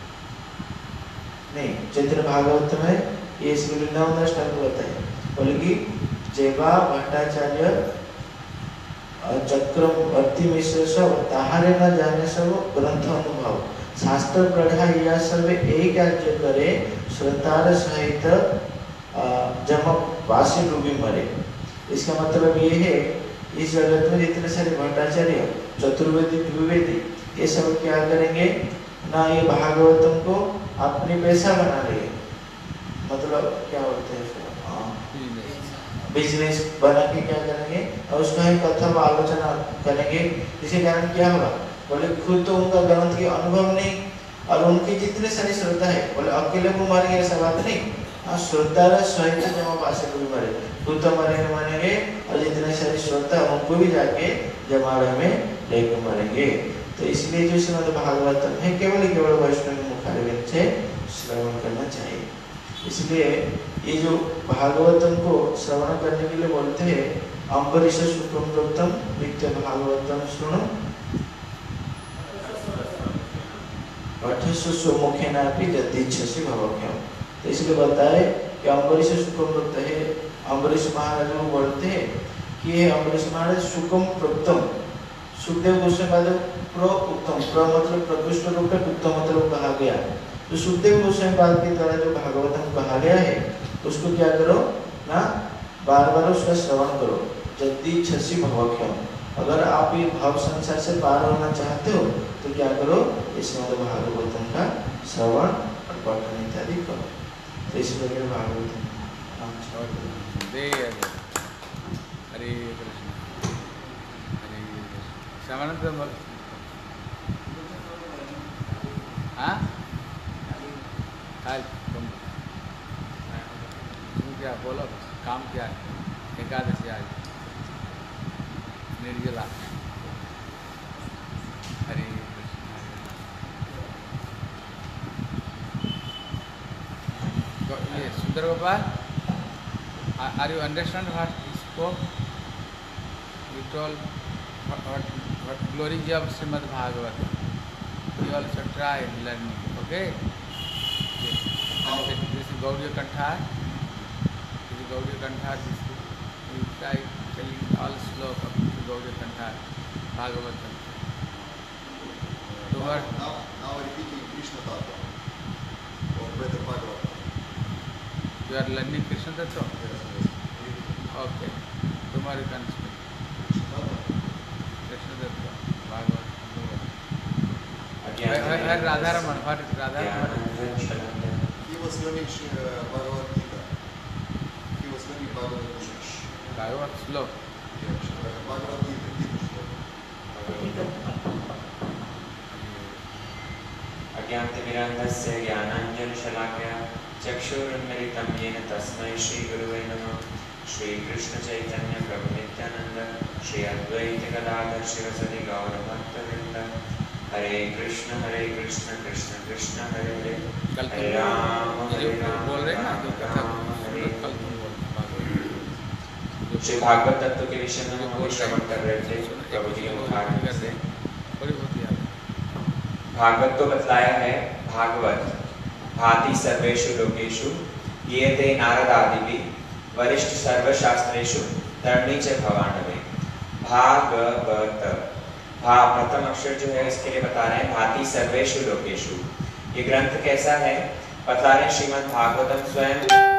नहीं, चैतन्य भागवत में ये श्री वृंदावन दास ठाकुर बताए, बोले कि जेवा भट्टाचार्य चक्रवर्ती मिश्र सब ताहारे न जाने सब ग्रंथ अनुभव शास्त्र पढ़ा या सब एक राज्य करे श्रोतार सहित जम वासी डूबी मरे। इसका मतलब ये है इस जगत में जितने सारे भट्टाचार्य चतुर्वेदी द्विवेदी ये सब क्या करेंगे ना, ये भागवतम को अपनी पैसा बना लेंगे, मतलब क्या बोलते हैं बिजनेस बना के क्या करेंगे और उसका ही कथा व आलोचना करेंगे। इसी कारण क्या होगा, बोले खुद तो उनका ग्रंथ की अनुभव नहीं और उनकी जितने सारे श्रोता है, बोले अकेले को मारेंगे ऐसा बात नहीं, हाँ श्रोता सहित जमा पासे को भी मारे, खुद तो मरेंगे मारेंगे और जितने सारे श्रोता उनको भी जाके जमाड़े में लेके मरेंगे। तो इसलिए जो श्रीमद् भागवतम है केवल केवल वैष्णव मुखारविंद से श्रवण करना चाहिए। इसलिए ये जो भागवतम को श्रवण करने के लिए बोलते हैं अम्बरीश शुक्लम प्रोक्तम नित्य भागवतम सुनो पठस्व मुखेनापि यदिच्छसि भवख्यम। तो इसलिए बताए कि अम्बरीश शुक्लम प्रोक्त है, अम्बरीश महाराज को बोलते हैं कि ये अम्बरीश महाराज शुक्लम प्रोक्तम, सुखदेव गोस्वामी प्र उत्तम, प्र मतलब प्रकृष्ट रूप में, उत्तम मतलब कहा गया। तो सुखदेव गोस्वामी पाद के द्वारा जो भागवतम कहा गया है उसको क्या करो ना, बार बार उसका श्रवण करो। यदिच्छसि भवख्यम, अगर आप ये भव संसार से पार होना चाहते हो तो क्या करो, इसमें भागवतम का श्रवण और पठन इत्यादि करो। तो इस प्रकार भागवतम हरे कृष्ण हरे कृष्ण। श्रवण हाँ तुम तुम क्या बोलो, काम क्या है? एकादशी आज निर्जला। हरे कृष्ण। ये सुंदर Gopal, are you understand what he spoke? You told what, what, what glory of Srimad Bhagavatam. You also try learning, okay? This is Gaudiya Kanthar. This is Gaudiya Kanthar. This you try telling all sloka of Gaudiya Kanthar, Bhagavatam. So what? Now, now repeating Krishna Tattva or better Bhagavatam. You are learning Krishna Tattva? Yes, yes. Okay. Tomorrow you can speak. Krishna Tattva, Bhagavatam. Where Radharaman? What is Radharaman? He was learning uh, Bhagavad Gita. He was learning Bhagavad Gita. Bhagavad slow. Yeah, अज्ञानतिमिरान्धस्य ज्ञानाञ्जनशलाकया चक्षुरुन्मिलितं येन तस्मै श्रीगुरुवे नमः। श्रीकृष्णचैतन्यप्रभुनित्यानन्द श्री अद्वैतगदाधर शिवसदि गौरभक्तवृन्द। हरे कृष्ण हरे कृष्ण कृष्ण कृष्ण हरे हरे हरे राम हरे राम बोल रहे ना तो कथा हरे कल तुम बोल श्री भागवत तत्व के विषय में हम श्रवण कर रहे थे प्रभु जी के मुखारविंद से। बड़ी होती है भागवत को बतलाया है भागवत भाति सर्वेषु लोकेषु गीयते नारदादिभिः वरिष्ठ सर्वशास्त्रेषु तरणी च भवानवे। भागवत भा प्रथम अक्षर जो है इसके लिए बता रहे हैं भाति सर्वेषु लोकेषु। ये ग्रंथ कैसा है बता रहे हैं श्रीमद् भागवतम स्वयं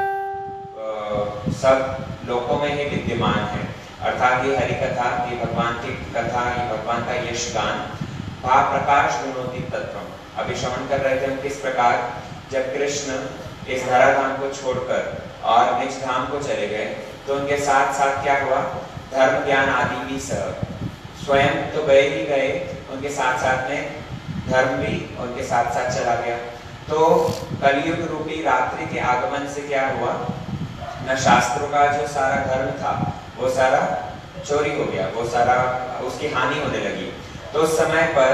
सब लोकों में ही विद्यमान है। अर्थात ये हरि कथा, ये भगवान की कथा, ये भगवान का यश गान भा प्रकाश गुणोति तत्वम। अभी श्रवण कर रहे थे हम किस प्रकार जब कृष्ण इस धराधाम को छोड़कर और निज धाम को चले गए तो उनके साथ साथ क्या हुआ, धर्म ज्ञान आदि भी सह। स्वयं तो गए ही गए, उनके साथ साथ में धर्म भी उनके साथ साथ चला गया। तो कलयुग रूपी रात्रि के आगमन से क्या हुआ, न शास्त्रों का जो सारा धर्म था वो सारा चोरी हो गया, वो सारा उसकी हानि होने लगी। तो उस समय पर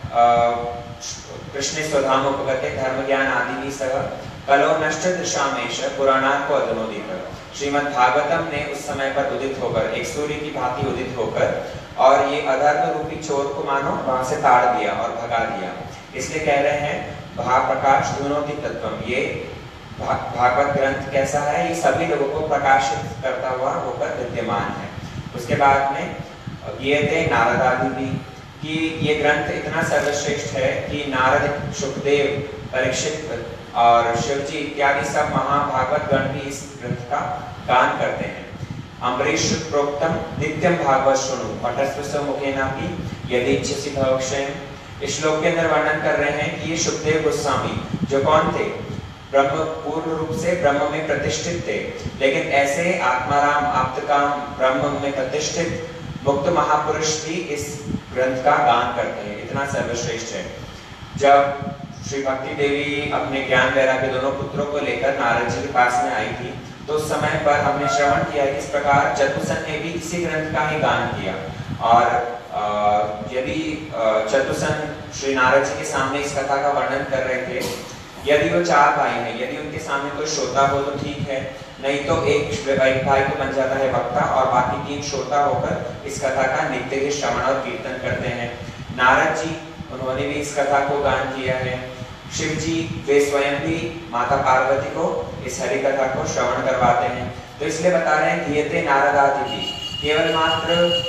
कृष्ण स्वधामों को कहते धर्म ज्ञान आदि भी सह कलो नष्ट दृशामेश पुराणा को अधुनोदित। श्रीमद् भागवतम ने उस समय पर उदित होकर एक सूर्य की भांति उदित होकर और ये अधर्म रूपी चोर को मानो वहां से ताड़ दिया और भगा दिया। इसलिए कह रहे हैं भाग प्रकाश धुनोति तत्वम। ये भागवत ग्रंथ कैसा है, ये सभी लोगों को प्रकाशित करता हुआ होकर विद्यमान है। उसके बाद में ये थे नारदादि भी कि ये ग्रंथ इतना सर्वश्रेष्ठ है कि नारद, सुखदेव, परीक्षित और शिवजी इत्यादि सब महाभागवत गण भी इस ग्रंथ का गान करते हैं। अम्बरीश प्रोक्तम नित्यम भागवत शृणु पठस्व मुखेनापि यदि इच्छसि भवक्षयम्। इस श्लोक के अंदर वर्णन कर रहे हैं कि ये सुखदेव गोस्वामी जो कौन थे, ब्रह्म पूर्ण रूप से ब्रह्म में प्रतिष्ठित थे, लेकिन ऐसे आत्माराम आप्तकाम ब्रह्म में प्रतिष्ठित मुक्त महापुरुष भी इस ग्रंथ का गान करते हैं। इतना सर्वश्रेष्ठ है। जब श्री भक्ति देवी अपने ज्ञान वैराग्य दोनों पुत्रों को लेकर नारद जी के पास में आई थी तो उस समय पर हमने श्रवण किया इस प्रकार चतुसन ने भी इसी ग्रंथ का ही गान किया। और यदि चतुसन श्री नारद जी के सामने इस कथा का वर्णन कर रहे थे, यदि वो चार भाई हैं, यदि उनके सामने कोई श्रोता हो तो ठीक है, नहीं तो एक भाई को बन जाता है वक्ता और बाकी तीन श्रोता होकर इस कथा का नित्य ही श्रवण और कीर्तन करते हैं। नारद जी उन्होंने भी इस कथा को गान किया है। शिव जी वे स्वयं भी माता पार्वती को इस हरि कथा को श्रवण करवाते हैं। तो इसलिए बता रहे हैं गीयते नारदादि भी केवल मात्र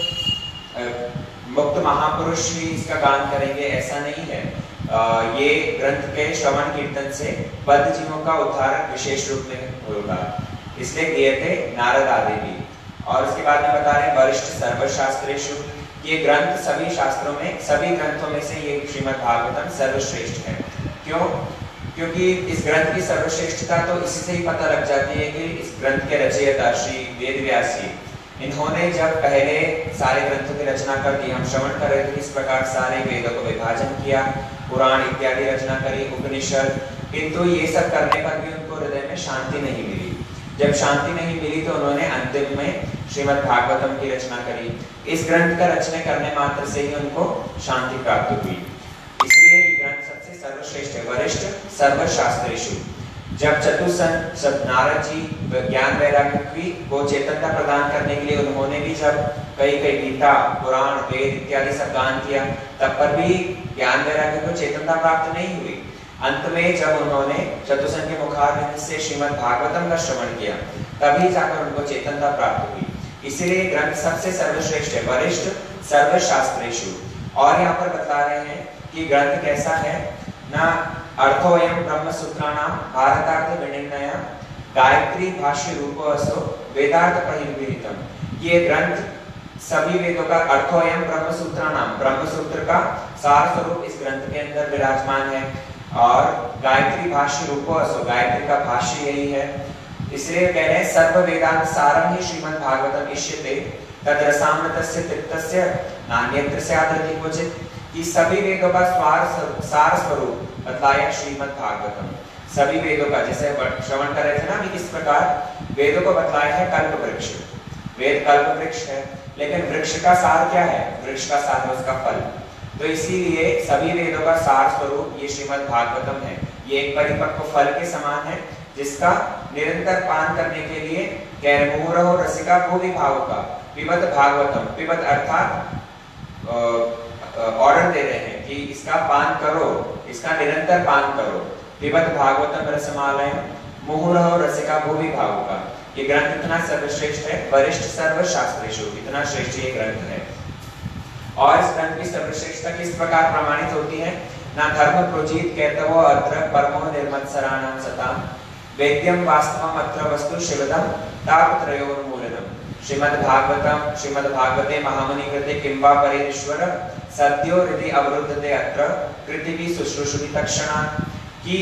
मुक्त महापुरुष ही इसका गान करेंगे ऐसा नहीं है। आ, ये ग्रंथ के श्रवण कीर्तन से बद्ध जीवों का उद्धार विशेष रूप में होगा, इसलिए गीयते नारदादि भी। और उसके बाद में बता रहे हैं वरिष्ठ सर्वशास्त्रेषु। ये ग्रंथ सभी शास्त्रों में, सभी ग्रंथों में से ये श्रीमद् भागवतम सर्वश्रेष्ठ है। क्यों? क्योंकि इस ग्रंथ की सर्वश्रेष्ठता तो इसी से ही पता लग जाती है कि इस ग्रंथ के रचयिता श्री वेदव्यास जी, इन्होंने जब पहले सारे ग्रंथों की रचना कर दी, हम श्रवण कर रहे थे किस प्रकार सारे वेदों को विभाजन किया, पुराण इत्यादि रचना करी, उपनिषद, किंतु ये सब करने पर भी उनको हृदय में शांति नहीं मिली। जब शांति नहीं मिली तो उन्होंने अंतिम में श्रीमद् भागवतम की रचना करी। इस ग्रंथ का रचना करने मात्र से ही उनको शांति प्राप्त हुई। इसलिए ये ग्रंथ सबसे सर्वश्रेष्ठ है। वरिष्ठ सर्वशास्त्रेषु। जब चतुसन सब नारद जी ज्ञान वैराग्य की वो चेतनता प्रदान करने के लिए उन्होंने भी जब कई कई गीता, पुराण, वेद इत्यादि सब गान किया, तब पर भी ज्ञान वैराग्य को चेतनता प्राप्त नहीं हुई। अंत में जब उन्होंने चतुसन के मुखारविंद से श्रीमद् भागवतम का श्रवण किया तभी जाकर उनको चेतनता प्राप्त हुई। इसीलिए ग्रंथ सबसे सर्वश्रेष्ठ है, वरिष्ठ सर्वशास्त्रेषु। और यहाँ पर बता रहे हैं कि ग्रंथ कैसा है ना, अर्थोयम ब्रह्म सूत्राणाम भारतार्थ विनिर्णय गायत्री भाष्य रूपो असो वेदार्थ परिनिर्भितम। ये ग्रंथ सभी वेदों का अर्थोयम ब्रह्म सूत्राणाम, ब्रह्म सूत्र का सार स्वरूप इस ग्रंथ के अंदर विराजमान है। और गायत्री भाष्य रूपो असो, गायत्री का भाष्य यही है। इसलिए कह रहे हैं सर्व वेदांत सारम ही श्रीमद् भागवतम इष्यते तद्रसामृतस्य तृप्तस्य नान्यत्र स्यादृति क्वचित्, कि सभी वेदों का स्वार सार स्वरूप बतलाया श्रीमद् भागवतम। सभी वेदों का, जैसे श्रवण कर रहे थे ना अभी, किस प्रकार वेदों को बतलाया है कल्प वृक्ष। वेद कल्प वृक्ष है, लेकिन वृक्ष का सार क्या है? वृक्ष का सार है उसका फल। तो इसीलिए सभी वेदों का सार स्वरूप ये श्रीमद् भागवतम है। ये एक परिपक्व फल के समान है, जिसका निरंतर पान करने के लिए कैर्मुरहो रसिका भूवि भावुका पिबत भागवतम। पिबत अर्थात ऑर्डर दे रहे हैं कि इसका पान करो, इसका निरंतर पान करो। पिबत भागवतम रसमालयम मुहुरहो रसिका भूवि भावुका। ये ग्रंथ इतना सर्वश्रेष्ठ है, वरिष्ठ सर्व शास्त्रेषु, इतना श्रेष्ठ ये ग्रंथ है। और इस ग्रंथ की सर्वश्रेष्ठता किस प्रकार प्रमाणित होती है? ना धर्म प्रोजित कहतवो अत्र परमो निर्मत्सराणां सताम वेद्यम वास्तवम अत्र वस्तु शिवदम तापत्रयोन्मूलनम। श्रीमद् भागवतम श्रीमद् भागवते महामुनि कृते किंवा परिश्वर सद्यो हृदि अवरुद्धते अत्र कृतिभि शुश्रूषुभि तक्षणा। कि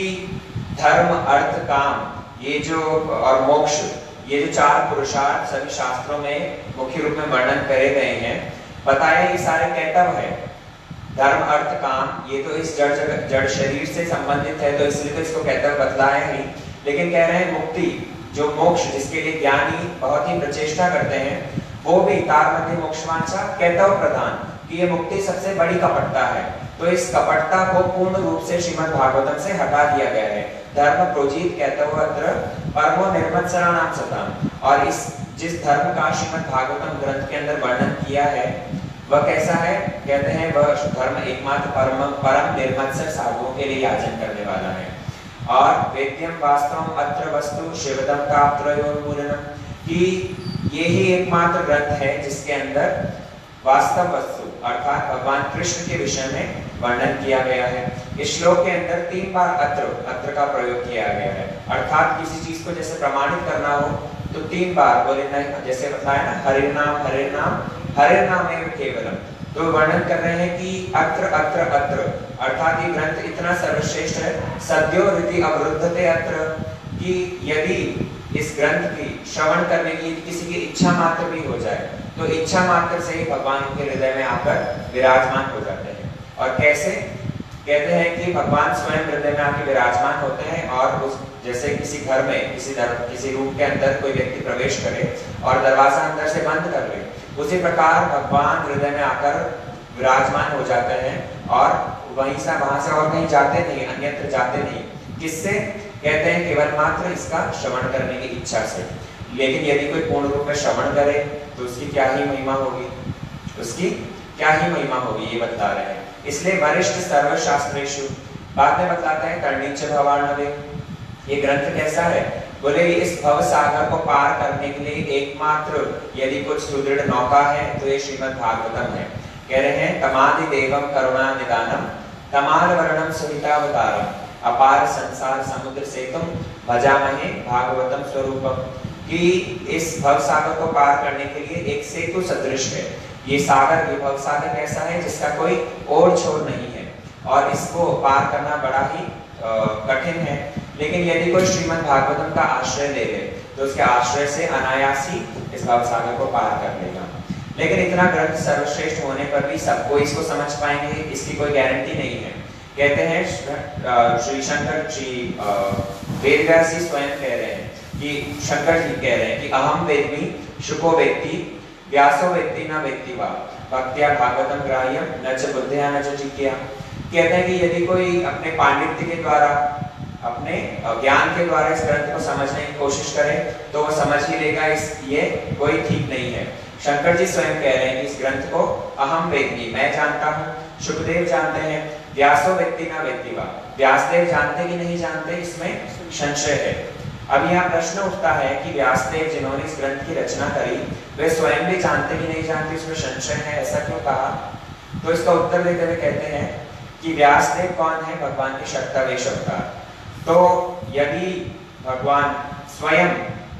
धर्म अर्थ काम ये जो और मोक्ष, ये जो चार पुरुषार्थ सभी शास्त्रों में मुख्य रूप में वर्णन करे गए हैं, बताया ये सारे कैटव है। धर्म अर्थ काम ये तो इस जड़ जगत जड़ शरीर से संबंधित है, तो इसलिए तो इसको कैटव बतलाया ही। लेकिन कह रहे हैं मुक्ति, जो मोक्ष जिसके लिए ज्ञानी बहुत ही प्रचेष्टा करते हैं, वो भी तार मध्य मोक्षवांछा कैटव प्रधान, कि ये मुक्ति सबसे बड़ी कपटता है। तो इस कपटता को पूर्ण रूप से श्रीमद् भागवतम से हटा दिया गया है। धर्म प्रोजित कहतवो अत्र परमो निर्मत्सराणां सताम। और इस जिस धर्म का श्रीमद् भागवतम ग्रंथ के अंदर वर्णन किया है वह कैसा है? कहते हैं वह धर्म एकमात्र परम परम निर्मत्सर साधुओं के लिए याचन करने वाला है। और वेद्यम वास्तवम अत्र वस्तु शिवदम तापत्रयोन्मूलनम, कि ये ही एकमात्र ग्रंथ है जिसके अंदर वास्तव वस्तु अर्थात भगवान कृष्ण के विषय में वर्णन किया गया है। इस श्लोक के अंदर तीन बार अत्र अत्र का प्रयोग किया गया है। अर्थात किसी चीज को जैसे प्रमाणित करना हो तो तीन बार बोले ना, जैसे बताया ना हरे नाम हरे नाम हरे नाम एवं केवलम। तो वर्णन कर रहे हैं कि अत्र अत्र अत्र अर्थात ये ग्रंथ इतना सर्वश्रेष्ठ है। सद्यो हृदि अवरुद्धते अत्र, कि यदि इस ग्रंथ की श्रवण करने की किसी की इच्छा मात्र भी हो जाए तो इच्छा मात्र से ही भगवान उनके हृदय में आकर विराजमान हो जाते हैं। और कैसे? कहते हैं कि भगवान स्वयं हृदय में आके विराजमान होते हैं, और उस जैसे किसी घर में किसी दर, किसी रूम के अंदर कोई व्यक्ति प्रवेश करे और दरवाजा अंदर से बंद कर ले, उसी प्रकार भगवान हृदय में आकर विराजमान हो जाते हैं और वहीं से वहां से और कहीं जाते नहीं, अन्यत्र जाते नहीं। किससे? कहते हैं केवल मात्र इसका श्रवण करने की इच्छा से। लेकिन यदि कोई पूर्ण रूप में श्रवण करे तो उसकी क्या ही महिमा होगी, उसकी क्या ही महिमा होगी, ये बता रहे हैं। इसलिए वरिष्ठ सर्वशास्त्रेषु, बाद में बताते हैं कर्णीच भवार्णवे। ये ग्रंथ कैसा है? बोले इस भव सागर को पार करने के लिए एकमात्र यदि कुछ सुदृढ़ नौका है तो ये श्रीमद् भागवतम है। कह रहे हैं तमादि देवम करुणा निदानम तमाल वर्णम सुहितावतारम अपार संसार समुद्र से तुम भजामहे भागवतम स्वरूपम। कि इस भव सागर को पार करने के लिए एक सेतु सदृश है। ये सागर, ये भव सागर कैसा है? जिसका कोई ओर छोर नहीं है और इसको पार करना बड़ा ही कठिन है। लेकिन यदि कोई श्रीमद् भागवतम का आश्रय ले ले तो उसके आश्रय से अनायास ही इस भव सागर को पार कर लेगा। लेकिन इतना ग्रंथ सर्वश्रेष्ठ होने पर भी सबको इसको समझ पाएंगे इसकी कोई गारंटी नहीं है। कहते हैं श्री शंकर श्री वेदव्यास जी स्वयं कह रहे हैं कि शंकर जी कह रहे हैं कि अहम वेद्मि शुको वेत्ति व्यासो वेत्ति न वेत्ति वा भक्त्या भागवतम ग्राह्यम न च बुद्ध्या न च जिज्ञा। कहते हैं कि यदि कोई अपने पांडित्य के द्वारा, अपने ज्ञान के द्वारा इस ग्रंथ को समझने की कोशिश करे तो वो समझ ही लेगा, इस ये कोई ठीक नहीं है। शंकर जी स्वयं कह रहे हैं कि इस ग्रंथ को अहम वेद्मि, मैं जानता हूँ, शुकदेव जानते हैं, व्यासो वेत्ति न वेत्ति वा, व्यासदेव जानते कि नहीं जानते, इसमें संशय है। अब यहाँ प्रश्न उठता है कि व्यासदेव जिन्होंने इस ग्रंथ की रचना करी वे स्वयं भी जानते कि नहीं जानते, इसमें संशय है, ऐसा क्यों कहा? तो इसका उत्तर देते हुए कहते हैं कि व्यासदेव कौन है? भगवान के शक्तावेश अवतार। तो यदि भगवान स्वयं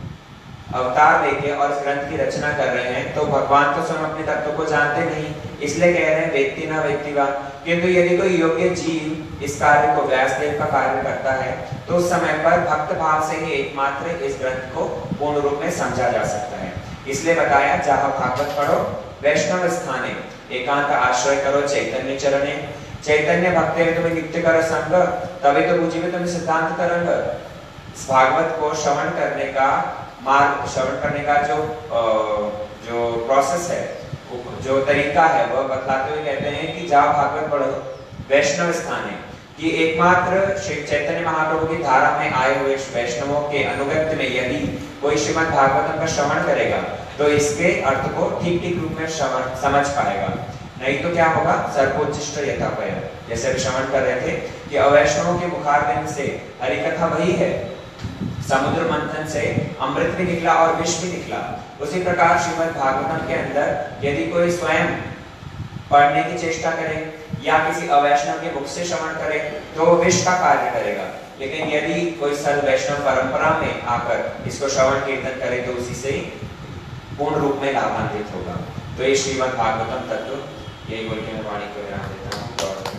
अवतार लेके और इस ग्रंथ की रचना कर रहे हैं तो भगवान तो स्वयं अपने तत्व को जानते नहीं, इसलिए कह रहे हैं वेत्ति न वेत्ति वा। किंतु यदि कोई योग्य जीव इस कार्य को, व्यासदेव का कार्य करता है तो उस समय पर भक्त भाव से ही एकमात्र इस ग्रंथ को पूर्ण रूप में समझा जा सकता है। इसलिए बताया जहाँ भागवत पढ़ो वैष्णव स्थाने एकांत आश्रय करो चैतन्य चरणे चैतन्य भक्ति तुम्हें नित्य कर संग तभी तो बुझे तुम्हें सिद्धांत तरंग। भागवत को श्रवण करने का मार्ग श्रवण करने का जो जो प्रोसेस है जो तरीका है वह बतलाते हुए कहते हैं कि जहाँ भागवत पढ़ो वैष्णव स्थान है कि एकमात्र श्री चैतन्य महाप्रभु की धारा में आए हुए वैष्णवों के अनुगत्य में यदि कोई श्रीमद् भागवतम का श्रवण करेगा तो इसके अर्थ को ठीक ठीक रूप में श्रवण समझ पाएगा। नहीं तो क्या होगा सर्वोच्चिष्ट यथापय, जैसे अभी श्रवण कर रहे थे कि अवैष्णवों के मुखारबिंद से हरिकथा वही है, समुद्र मंथन से अमृत भी निकला और विष भी निकला। उसी प्रकार श्रीमद् भागवतम के अंदर यदि कोई स्वयं पढ़ने की चेष्टा करे या किसी अवैष्णव के मुख से श्रवण करे तो विष का कार्य करेगा, लेकिन यदि कोई सर्व वैष्णव परंपरा में आकर इसको श्रवण कीर्तन करे तो उसी से पूर्ण रूप में लाभान्वित होगा। तो ये श्रीमद् भागवतम तत्व यही बोल के मैं वाणी को विराम देता हूँ।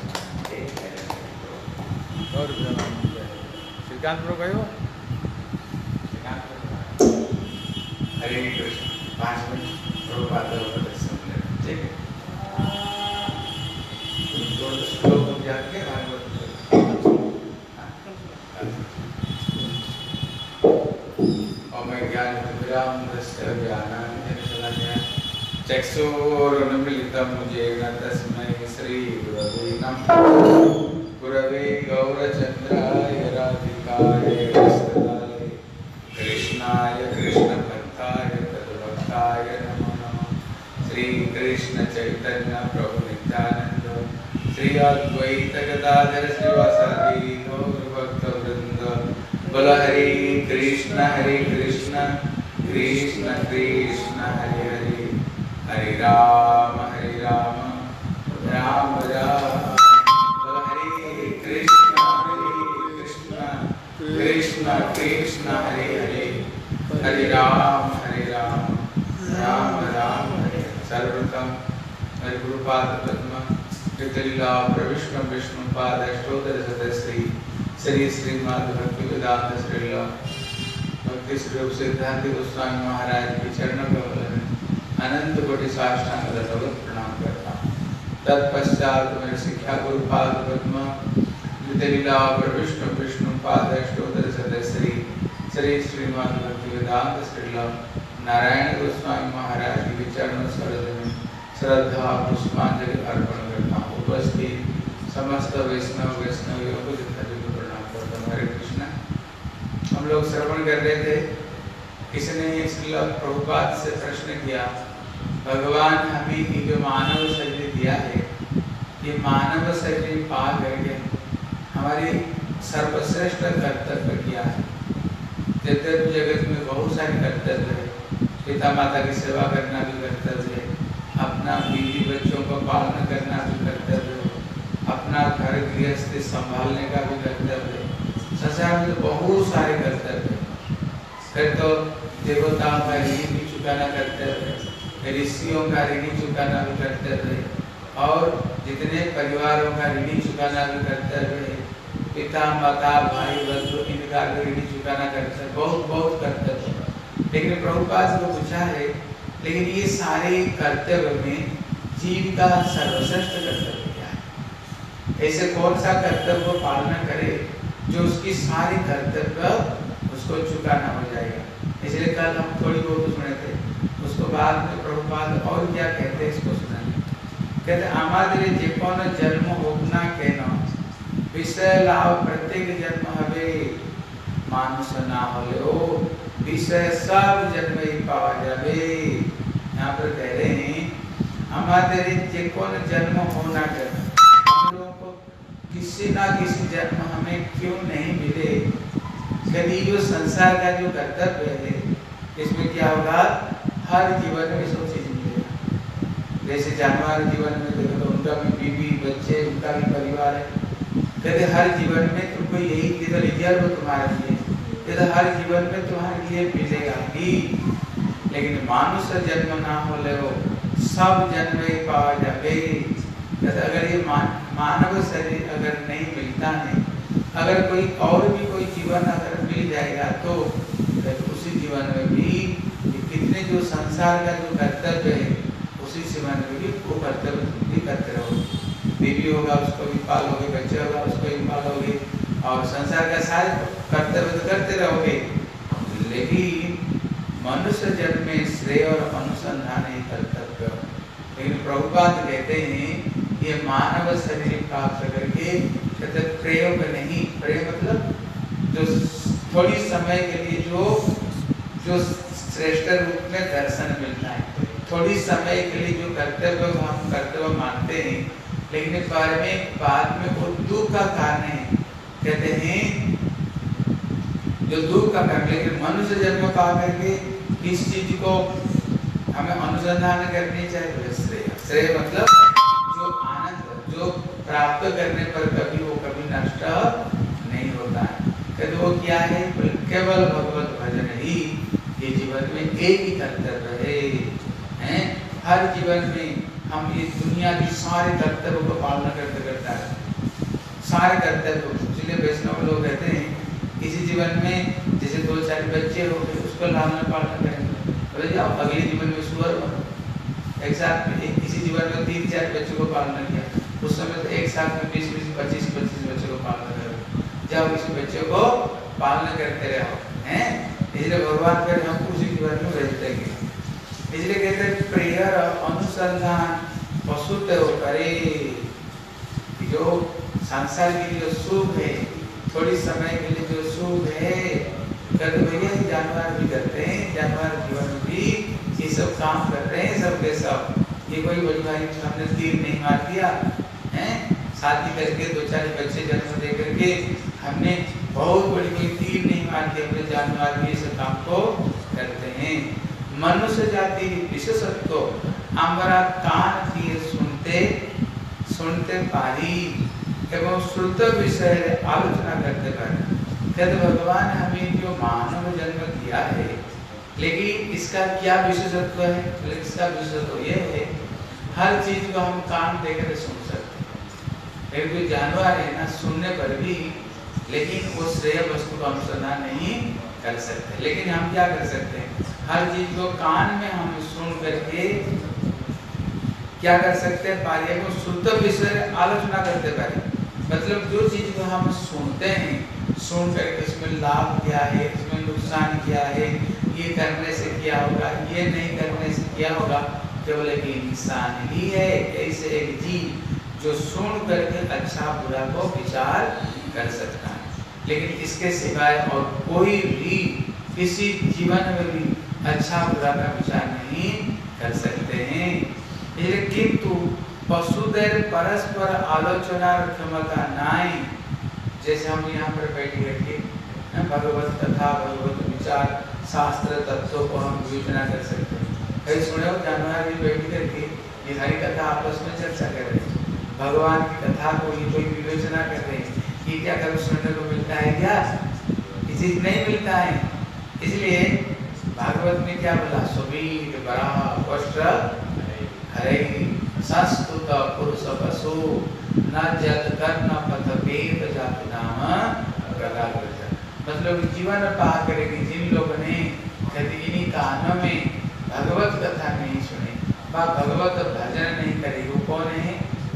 और श्रीकांत प्रभु कहो हरे कृष्ण पाँच मिनट प्रभुपाद ठीक है। दो श्लोक याद के भागवत और मैं ज्ञान विराम दृश्य ज्ञानांजन शलाकया चक्षुरुन्मीलितं येन तस्मै श्री गुरवे नमः। गुरवे गौरचन्द्राय राधिकाय वत्सलाय कृष्णाय कृष्णभक्ताय तद्भक्ताय नमो नमः। श्री कृष्ण चैतन्य प्रभु नित्यानंद श्री अद्वैत गदाधर श्रीवासादि गौर भक्त वृंद। बोल हरे कृष्ण हरे कृष्ण कृष्ण कृष्ण हरे हरे, हरे राम हरे राम राम राम। बोल हरे कृष्ण हरे कृष्ण कृष्ण कृष्ण हरे हरे, हरे राम हरे राम राम राम हरे। सर्वप्रथम हरि गुरुपाद पद्म लीला प्रविष्णु विष्णु पाद अष्टोत्तर सदश्री श्री श्रीमद् भक्ति वेदांत श्रीला भक्ति स्वरूप सिद्धांत गोस्वामी महाराज के चरणों में अनंत कोटि साष्टांग दंडवत प्रणाम करता हूँ। तत्पश्चात मेरे शिक्षा गुरुपाद पद्म लीला प्रविष्णु विष्णु पाद अष्टोत्तर सदश्री श्री श्रीमद् भक्ति वेदांत श्रीला नारायण गोस्वामी महाराज के चरणों सरोज में श्रद्धा पुष्पांजलि अर्पण करता हूँ। उपस्थित समस्त वैष्णव वैष्णवियों को प्रणाम करता हूँ। हरे कृष्ण। हम लोग श्रवण कर रहे थे, किसने श्रील प्रभुपाद से प्रश्न किया, भगवान हमें ये जो मानव शरीर दिया है, ये मानव शरीर पा करके हमारी सर्वश्रेष्ठ कर्तव्य किया है। जगत जगत में बहुत सारे कर्तव्य है, पिता माता की सेवा करना भी कर्तव्य है, अपना बीवी बच्चों को पालन करना भी कर्तव्य है, अपना घर गृहस्थी संभालने का भी कर्तव्य है। संसार में तो बहुत सारे कर्तव्य है। फिर तो देवताओं का ऋण भी चुकाना कर्तव्य है, ऋषियों का ऋण चुकाना भी कर्तव्य है, और जितने परिवारों का ऋण चुकाना भी कर्तव्य है, पिता माता भाई बंधु इनका ऋण चुकाना कर्तव्य, बहुत बहुत कर्तव्य। लेकिन प्रभुपाद को पूछा है, लेकिन ये सारे कर्तव्य में जीव का सर्वश्रेष्ठ कर्तव्य क्या है? ऐसे कौन सा कर्तव्य को पालना करे जो उसकी सारी कर्तव्य उसको चुकाना हो जाएगा। इसलिए कल हम थोड़ी बहुत सुने थे, उसको बाद में प्रभुपाद और क्या कहते हैं इसको सुनाएंगे। कहते आमादरे जे कौन जन्म होना कहना विषय लाभ प्रत्येक जन्म हवे मानुष ना हो विषय सब जन्म ही पावा जावे। यहाँ पर कह रहे हैं हमारे जे कौन जन्म होना करना, हम लोगों को किसी ना किसी जन्म हमें क्यों नहीं मिले। यदि जो संसार का जो कर्तव्य है इसमें क्या होगा, हर जीवन में सब चीज मिलेगा। जैसे जानवर जीवन में देखो तो उनका भी बीवी बच्चे उनका भी परिवार है। कहते हर जीवन में तुमको यही किधर रिजर्व तुम्हारे लिए, कहते हर जीवन में तुम्हारे लिए मिलेगा ही। लेकिन मानुष जन्म ना हो ले वो सब जन्म ही पावा जावे। कहते अगर ये मान, मानव शरीर अगर नहीं मिलता है, अगर कोई और भी कोई जीवन अगर मिल जाएगा तो, तो उसी जीवन में भी कितने जो संसार संसार का जो कर्तव्य है उसी जीवन में भी वो कर्तव्य तुम भी करते रहो। बीवी होगा उसको भी पालोगे, बच्चे होगा उसको भी पालोगे, और संसार का सारे कर्तव्य तो करते रहोगे। लेकिन मनुष्य जन्म में श्रेय और अनुसंधान ही कर्तव्य। लेकिन प्रभुपाद कहते हैं ये मानव शरीर प्राप्त करके कहते प्रयोग नहीं, प्रयोग मतलब जो थोड़ी समय के लिए जो जो श्रेष्ठ रूप में दर्शन मिलता है, थोड़ी समय के लिए जो कर्तव्य को हम कर्तव्य मानते हैं, लेकिन बाद में बाद में वो दुख का कारण है। कहते हैं जो दुख का कारण, लेकिन मनुष्य जन्म पा करके किस चीज को हमें अनुसंधान करनी चाहिए? श्रेय। श्रेय मतलब जो आनंद जो प्राप्त करने पर कभी वो कभी नष्ट नहीं होता है। कहते वो क्या है? केवल भगवत भजन ही ये जीवन में एक ही कर्तव्य है, हैं? हर जीवन में हम इस दुनिया की सारे कर्तव्यों को पालना करते करता है, सारे कर्तव्य। इसलिए वैष्णव लोग कहते हैं इसी जीवन में जैसे दो चार बच्चे हो गए उसको लालन पालन करेंगे, बोले जाओ अगले जीवन में सुअर बनो। एक साथ में एक इसी जीवन में तीन चार बच्चों को पालना किया, उस समय तो एक साथ में बीस बीस पच्चीस पच्चीस बच्चों को पालना करो, जाओ इसी बच्चों को पालना करते रहो, हैं? इसलिए भगवान फिर हमको उसी जीवन में भेज देंगे। इसलिए कहते हैं प्रिय अनुसंधान पशुत करे। जो संसार के लिए जो सुख है, थोड़ी समय के लिए जो सुख है, कहते भैया जानवर भी करते हैं, जानवर जीवन में भी ये सब काम कर रहे हैं सब के सब। ये कोई बड़ी भाई हमने तीर नहीं मार दिया, हैं? शादी करके दो चार बच्चे जन्म दे करके हमने बहुत बड़ी कोई तीर नहीं मार के अपने जानवर भी इस काम को करते हैं। मनुष्य जाति विशेषत्व अमरा कान किए सुनते सुनते पारी एवं शुद्ध विषय आलोचना करते पारी। कहते भगवान हमें जो मानव जन्म दिया है, लेकिन इसका क्या विशेषत्व है? तो इसका विशेषत्व ये है हर चीज को हम कान देकर सुन सकते हैं। एक जो जानवर है ना, सुनने पर भी लेकिन वो श्रेय वस्तु का अनुसंधान नहीं कर सकते। लेकिन हम क्या कर सकते हैं? हर चीज को कान में हम सुन करके क्या कर सकते हैं? पारिया को शुद्ध विषय आलोचना करते पारे। मतलब जो चीज को हम सुनते हैं, सुन करके इसमें लाभ क्या है, इसमें नुकसान क्या है, ये करने से क्या होगा, ये नहीं करने से क्या होगा, केवल एक इंसान ही है ऐसे एक जीव जो सुन करके अच्छा बुरा को विचार कर सकता है। लेकिन इसके सिवाय और कोई भी किसी जीवन में भी अच्छा बुरा का विचार नहीं कर सकते हैं। किंतु पशुदेर परस्पर आलोचना क्षमता नाई। जैसे हम यहाँ पर बैठ करके भगवत कथा भगवत विचार शास्त्र तत्वों को हम विवेचना कर सकते हैं। कहीं सुने हो जानवर भी बैठ करके ये हरी कथा आपस में चर्चा कर रहे हैं, भगवान की कथा को ये कोई विवेचना कर रहे हैं कि क्या कभी सुनने को मिलता है? क्या ये चीज नहीं मिलता है। इसलिए भागवत में क्या बोला? सुबीर बरा वस्त्र हरे संस्तुत पुरुष पशु न जत कर्ण पथ वेद जातु नाम प्रगाग्रज। मतलब जीवन पा करेगी जिन लोगों ने यदि इन्हीं कानों में भगवत कथा नहीं सुने व भगवत भजन नहीं करे, वो कौन है?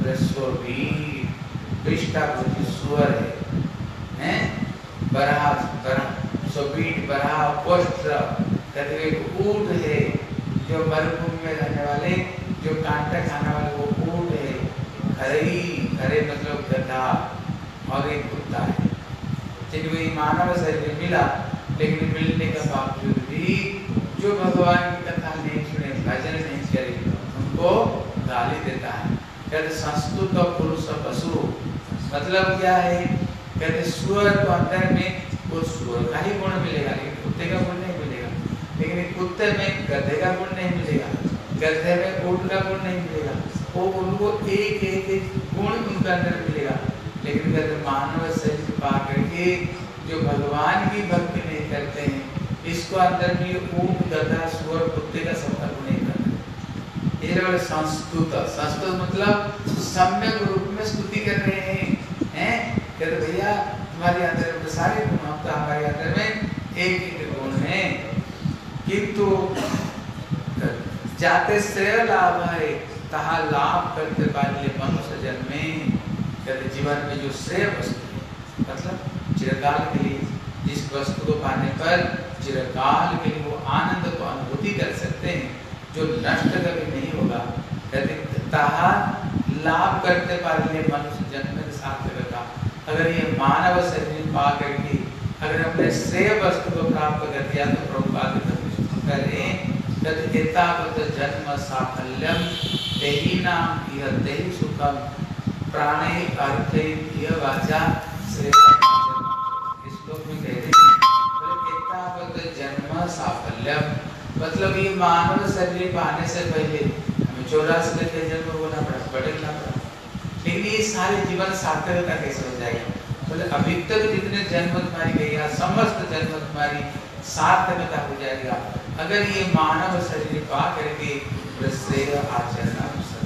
सुअर है, हैं? बरहा बरहा सुबीर बरहा वस्त्र कहते एक ऊंट है जो मरुभूमि में रहने वाले जो कांटा खाने वाले वो ऊंट है। हरी हरे मतलब गधा और एक कुत्ता है। जिनको मानव शरीर मिला, लेकिन मिलने के बावजूद भी जो भगवान की कथा नहीं सुने, भजन नहीं करे, उनको गाली देता है। कहते संस्तुत पुरुष पशु मतलब क्या है? कहते सुअर को अंदर में वो सुअर का ही गुण मिलेगा, लेकिन कुत्ते का गुण नहीं मिलेगा। लेकिन कुत्ते में गधे का गुण नहीं मिलेगा, गधे में ऊंट का गुण नहीं मिलेगा। वो उनको एक एक एक गुण उनके अंदर मिलेगा। लेकिन कहते मानव शरीर पा करके जो भगवान की भक्ति नहीं करते हैं, इसको अंदर भी ऊंट गधा सुअर कुत्ते का सबका गुण नहीं करते। ये संस्तुत संस्तुत मतलब सम्यक रूप में स्तुति कर रहे हैं, हैं? कहते भैया तुम्हारे अंदर में सारे गुण, हम तो हमारे अंदर में एक एक गुण है। किंतु जाते श्रेय लाभ है तहा लाभ करते पाले मनुष्य जन्मे। कहते जीवन में जो श्रेय वस्तु है मतलब चिरकाल के लिए जिस वस्तु को पाने पर चिरकाल के लिए वो आनंद को अनुभूति कर सकते हैं जो नष्ट कभी नहीं होगा। कहते तहा लाभ करते पाले मनुष्य जन्म में सार्थकता। अगर ये मानव शरीर पा करके अगर हमने श्रेय वस्तु को प्राप्त कर दिया तो प्रभुपाद करें तद जन्म साफल्यम तेहि नाम यह तेहि सुखम प्राणे अर्थे यह वाचा श्रेय। इस श्लोक में कह रहे हैं जन्म साफल्यम मतलब ये मानव शरीर पाने से पहले हमें चौरासी के जन्म होना पड़ा बदलना पड़ा, लेकिन ये सारे जीवन सार्थकता कैसे हो जाएगा? बोले अभी तक जितने जन्म तुम्हारी गई समस्त जन्म तुम्हारी सार्थकता हो जाएगा अगर ये मानव शरीर पा करके श्रेय आचरण।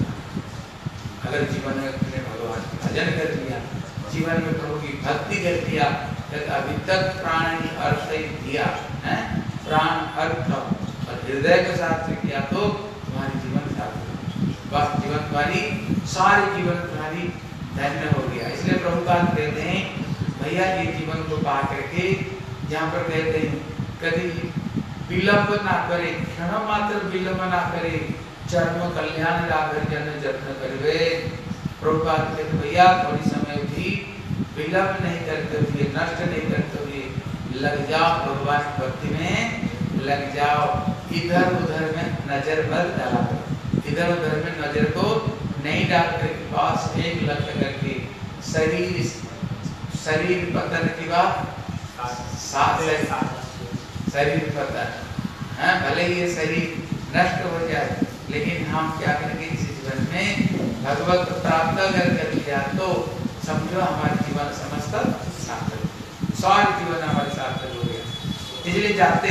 अगर जीवन में तुमने भगवान का भजन कर लिया, जीवन में प्रभु की भक्ति कर लिया, अभी तक प्राण की अर्थ दिया है, प्राण अर्थ और हृदय के साथ किया तो तुम्हारी जीवन सार्थक बस जीवन तुम्हारी सारे जीवन तुम्हारी धन्य हो गया। इसलिए प्रभुपाद कहते हैं भैया ये जीवन को पा करके यहाँ पर कहते हैं कभी विलंब ना करे, क्षण मात्र विलंब ना करे, चर्म कल्याण लाभर जन जत्न करवे। प्रभुपाद कहते भैया थोड़ी समय भी विलंब नहीं करते हुए नष्ट नहीं करते हुए लग जाओ भगवान की भक्ति में लग जाओ। इधर उधर में नजर मत डाला, इधर उधर में नजर को नहीं डाल कर पास एक लक्ष्य करके शरीर शरीर पतन की बात साथ शरीर पतन है, भले ये शरीर नष्ट हो जाए लेकिन हम क्या करेंगे इस जीवन में भगवत प्राप्त कर कर लिया तो समझो हमारे जीवन समस्त सार्थक, सारे जीवन हमारे सार्थक हो गया। इसलिए जाते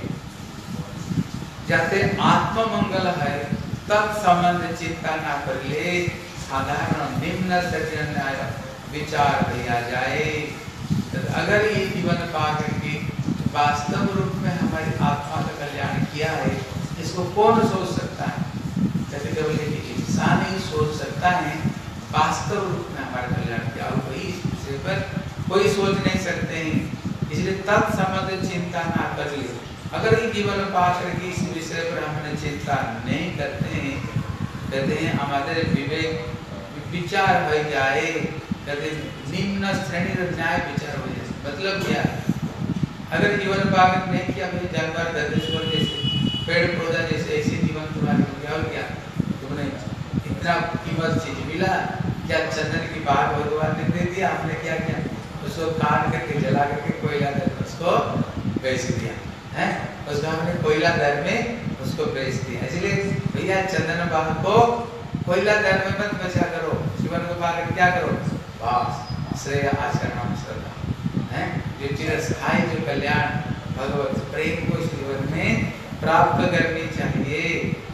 जाते आत्म मंगल है तत्संबंध चिंता ना कर ले, साधारण निम्न सज्जन न्याय विचार भैया जाए। तो अगर ये जीवन पा करके वास्तव रूप में हमारी आत्मा का कल्याण किया है इसको कौन सोच सकता है? कभी कभी इंसान ही सोच सकता है वास्तव रूप में हमारा कल्याण किया और कोई इस विषय पर कोई सोच नहीं सकते हैं। इसलिए तत्संबंध चिंता ना कर ले। अगर ये जीवन पा करके इस विषय पर हमने चिंता नहीं करते हैं, कहते हैं हमारे विवेक विचार हो जाए, कहते निम्न श्रेणी न्याय विचार हो जाए। मतलब क्या? अगर जीवन पालन नहीं किया फिर जानवर दर्देश्वर जैसे पेड़ पौधा जैसे ऐसे जीवन तुम्हारे हो गया और क्या तुमने इतना कीमत चीज मिला क्या? चंदन की बात भगवान ने दे दिया, हमने क्या किया उसको काट करके जला करके कोयला दर उसको बेच दिया है, उसको हमने कोयला दर में उसको बेच दिया। इसलिए भैया चंदन बाग को कोयला दर में मत बचा करो, जीवन को पाकर क्या करो बस श्रेय आचरण श्रद्धा है जो चिरस्थायी जो कल्याण भगवत प्रेम को इस जीवन में प्राप्त करनी चाहिए।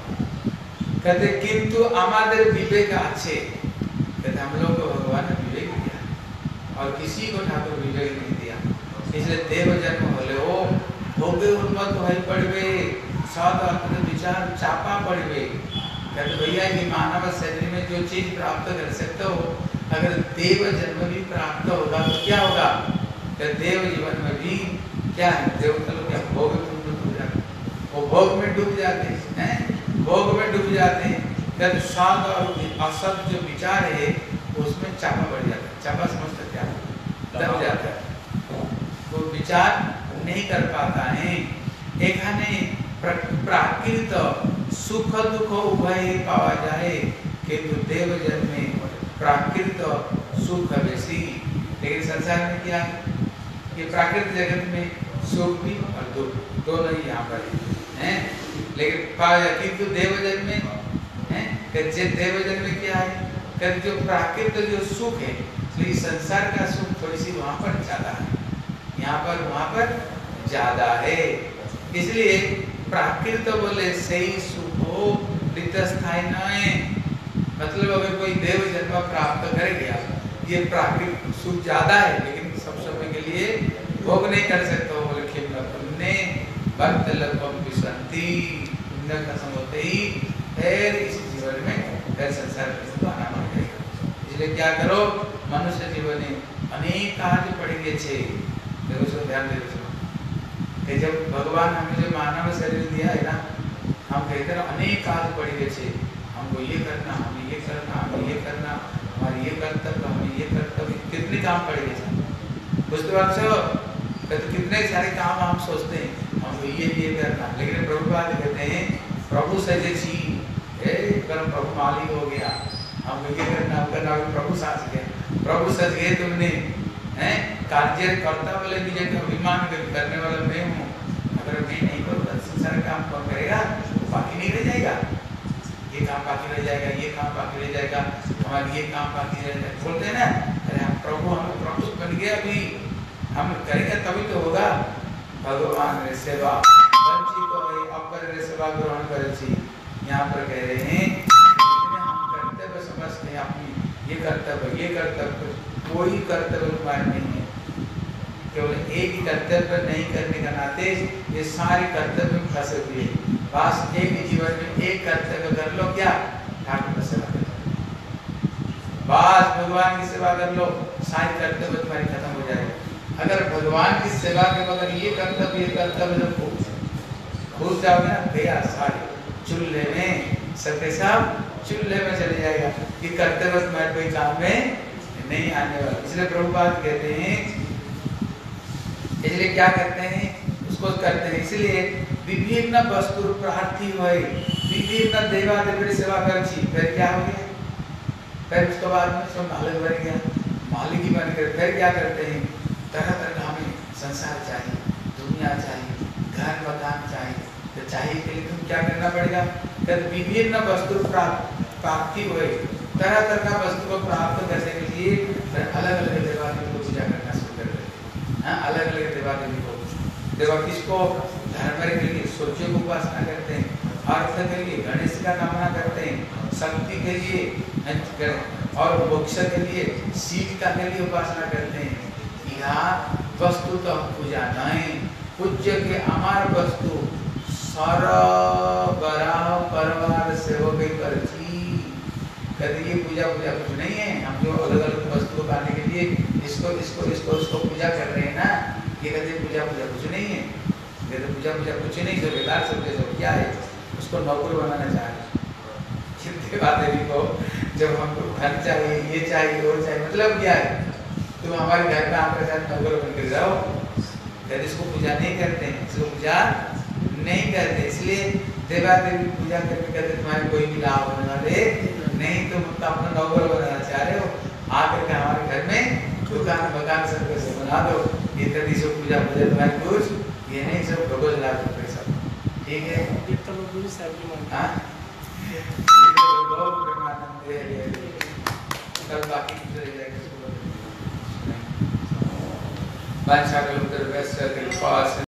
कहते किंतु हमारे विवेक अच्छे, कहते हम लोग को भगवान ने विवेक दिया और किसी को ठाकुर विवेक नहीं दिया। इसलिए देव जन्म होले हो भोगे उन्मत्त होई पड़वे, सात अपने विचार चापा पड़वे। कहते भैया ये मानव शरीर में जो चीज प्राप्त कर सकते हो अगर देव जन्म भी प्राप्त होगा तो क्या होगा? देव जीवन में भी क्या है देवता लोग क्या भोग में डूब जाते, वो भोग में डूब जाते हैं, भोग में डूब जाते हैं। जब साध और असत जो विचार है उसमें चापा बढ़ जाता है, चापा समझते क्या दब जाता है, वो विचार नहीं कर पाता है। एखाने प्राकृत सुख दुख उभय पावा जाए किंतु देव जन्म में प्राकृत सुख बेसी। लेकिन संसार में क्या है कि प्राकृतिक जगत में सुख भी और दुख दोनों ही यहाँ पर हैं, लेकिन पाया किंतु देवजन में हैं कि देवजन में क्या है कि जो प्राकृतिक जो सुख है लेकिन संसार का सुख थोड़ी सी वहाँ पर ज्यादा है, यहाँ पर वहाँ पर ज्यादा है। इसलिए प्राकृत बोले सही सुख हो स्थायी न है। मतलब अगर कोई देव जन्म प्राप्त कर गया ये प्राकृतिक सुख ज्यादा है लेकिन सब समय के लिए भोग नहीं कर सकते हो। बोले खिमने भक्त लगभग विसंति जिंदा खत्म होते ही फिर इस जीवन में फिर संसार में आना पड़ेगा। इसलिए क्या करो, मनुष्य जीवन में अनेक कार्य पड़ेंगे छे। देखो इसको ध्यान दे कि जब भगवान हमें जो मानव शरीर दिया है ना, हम कहते हैं अनेक कार्य पड़ेंगे छे, हमको ये करना, हमें ये करना, हमें ये करना, हमारे ये कर्तव्य, हमें ये कर्तव्य, कितने काम पड़ेंगे। बुझते बात से तो कितने सारे काम हम सोचते हैं हमको ये ये करना, लेकिन प्रभुपाद कहते हैं प्रभु सजे छी कर्म प्रभु मालिक हो गया, हमको ये करना करना प्रभु साथ गया, प्रभु सज गए तुमने हैं कार्य करता वाले निजे का अभिमान करने वाला मैं हूँ, अगर मैं नहीं करूँगा संसार काम कौन करेगा, बाकी नहीं रह जाएगा, ये काम बाकी रह जाएगा, ये काम बाकी रह जाएगा, हमारे ये काम बाकी रह जाएगा। बोलते हैं ना, अरे हम प्रभु हम प्रभु बन गया, अभी हम करेंगे तभी तो होगा। भगवान रे सेवा पंची को अपर रे सेवा ग्रहण करे छी, यहाँ पर कह रहे हैं हम कर्तव्य समझते हैं अपनी, ये कर्तव्य ये कर्तव्य, कोई कर्तव्य तुम्हारे नहीं है, केवल एक ही कर्तव्य नहीं करने का नाते ये सारे कर्तव्य में फंसे हुए हैं। बस एक ही जीवन में एक कर्तव्य कर लो, क्या ठाकुर की सेवा कर लो, बस भगवान की सेवा कर लो, सारे कर्तव्य तुम्हारे खत्म हो जाएगा। अगर भगवान की सेवा के बगैर ये कर्तव्य ये कर्तव्य जब भूल जाओगे ना, भैया सारे चूल्हे में सबके सब चूल्हे में चले जाएगा, ये कर्तव्य तुम्हारे कोई काम में नहीं आने वाला। इसलिए प्रभुपाद कहते हैं, इसलिए क्या करते हैं उसको करते हैं, इसलिए विभिन्न वस्तु प्रार्थी हुए, विभिन्न देवादेवी सेवा कर छी, फिर क्या हो गया, फिर उसके बाद में सब मालिक बन गया, मालिक ही बन कर फिर क्या करते हैं, तरह तरह का हमें संसार चाहिए, दुनिया चाहिए, घर मकान चाहिए, तो चाहिए के लिए तुम क्या करना पड़ेगा, फिर विभिन्न वस्तु प्राप्ति हुए, तरह तरह का वस्तु को प्राप्त करने के लिए अलग अलग देवादेवी को पूजा करना शुरू कर देते हैं। अलग अलग देवादेवी को देवा किसको धर्म के लिए सूर्य को उपासना करते हैं, अर्थ के लिए गणेश का कामना करते हैं, शक्ति के लिए और मोक्ष के लिए शिव का के लिए उपासना करते हैं। यहाँ वस्तु तो पूजा नहीं, पूज्य के अमार वस्तु सरबराह परवार सेवक कर कहते ये पूजा पूजा कुछ नहीं है, हम जो अलग अलग वस्तु पाने के लिए इसको इसको इसको इसको पूजा कर रहे हैं ना, ये कहते पूजा पूजा कुछ नहीं है, कहते पूजा पूजा कुछ नहीं, जो बेकार समझे सब क्या है, उसको नौकर बनाना चाह रहे देवी को। जब हमको घर चाहिए, ये चाहिए, वो चाहिए, मतलब क्या है, तुम हमारे घर में आपके साथ नौकर बन कर जाओ, कहते इसको पूजा नहीं करते हैं, इसको पूजा नहीं करते। इसलिए देवा देवी पूजा करके कहते तुम्हारे कोई भी लाभ होने वाले नहीं, तुम तो अपना नौकर बनाना चाह रहे हो, आकर के हमारे घर में दुकान मकान सब कैसे बना दो, ये कभी सब पूजा पूजा तुम्हारी कुछ ये नहीं, सब भगवत लाभ कर सब ठीक है। हाँ बहुत प्रेमानंद है, कल बाकी चले जाएंगे बादशाह के लोग पास